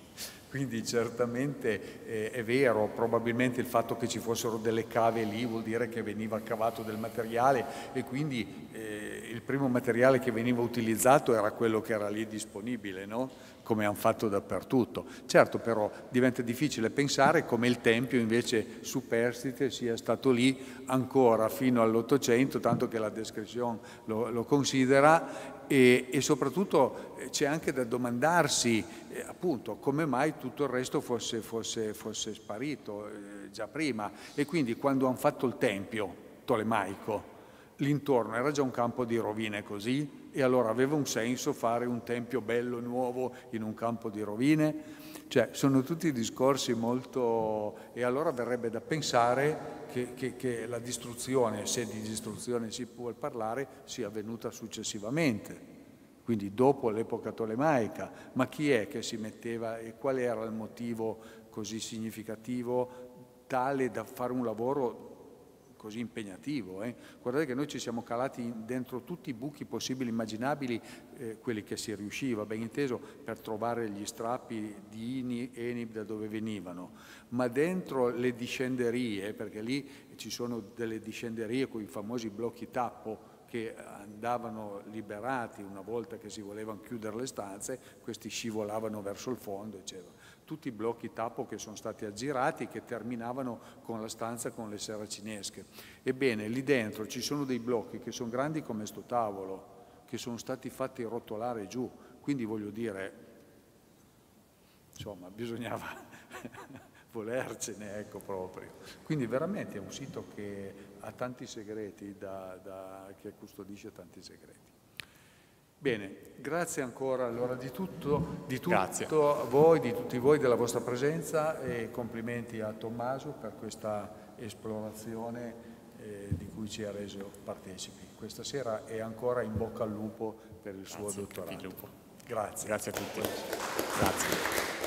S1: Quindi certamente eh, è vero, probabilmente il fatto che ci fossero delle cave lì vuol dire che veniva cavato del materiale e quindi eh, il primo materiale che veniva utilizzato era quello che era lì disponibile, no? Come hanno fatto dappertutto. Certo però diventa difficile pensare come il Tempio invece superstite sia stato lì ancora fino all'Ottocento, tanto che la descrizione lo, lo considera. E, e soprattutto c'è anche da domandarsi eh, appunto come mai tutto il resto fosse, fosse, fosse sparito eh, già prima, e quindi quando hanno fatto il Tempio tolemaico l'intorno era già un campo di rovine così, e allora aveva un senso fare un tempio bello nuovo in un campo di rovine? Cioè sono tutti discorsi molto... e allora verrebbe da pensare che, che, che la distruzione, se di distruzione si può parlare, sia avvenuta successivamente, quindi dopo l'epoca tolemaica. Ma chi è che si metteva e qual era il motivo così significativo tale da fare un lavoro così impegnativo? Eh? Guardate che noi ci siamo calati dentro tutti i buchi possibili e immaginabili, eh, quelli che si riusciva, ben inteso, per trovare gli strappi di Ini, Enib da dove venivano, ma dentro le discenderie, perché lì ci sono delle discenderie con i famosi blocchi tappo che andavano liberati una volta che si volevano chiudere le stanze, questi scivolavano verso il fondo, eccetera. Tutti i blocchi tappo che sono stati aggirati, che terminavano con la stanza con le seracinesche. Ebbene, lì dentro ci sono dei blocchi che sono grandi come sto tavolo, che sono stati fatti rotolare giù, quindi voglio dire, insomma, bisognava volercene, ecco, proprio. Quindi veramente è un sito che ha tanti segreti, da, da, che custodisce tanti segreti. Bene, grazie ancora allora di tutto, di tutto a voi, di tutti voi della vostra presenza, e complimenti a Tommaso per questa esplorazione eh, di cui ci ha reso partecipi questa sera, e ancora in bocca al lupo per il suo
S2: Grazie,
S1: dottorato.
S2: Lupo.
S1: Grazie.
S2: Grazie a tutti. Grazie.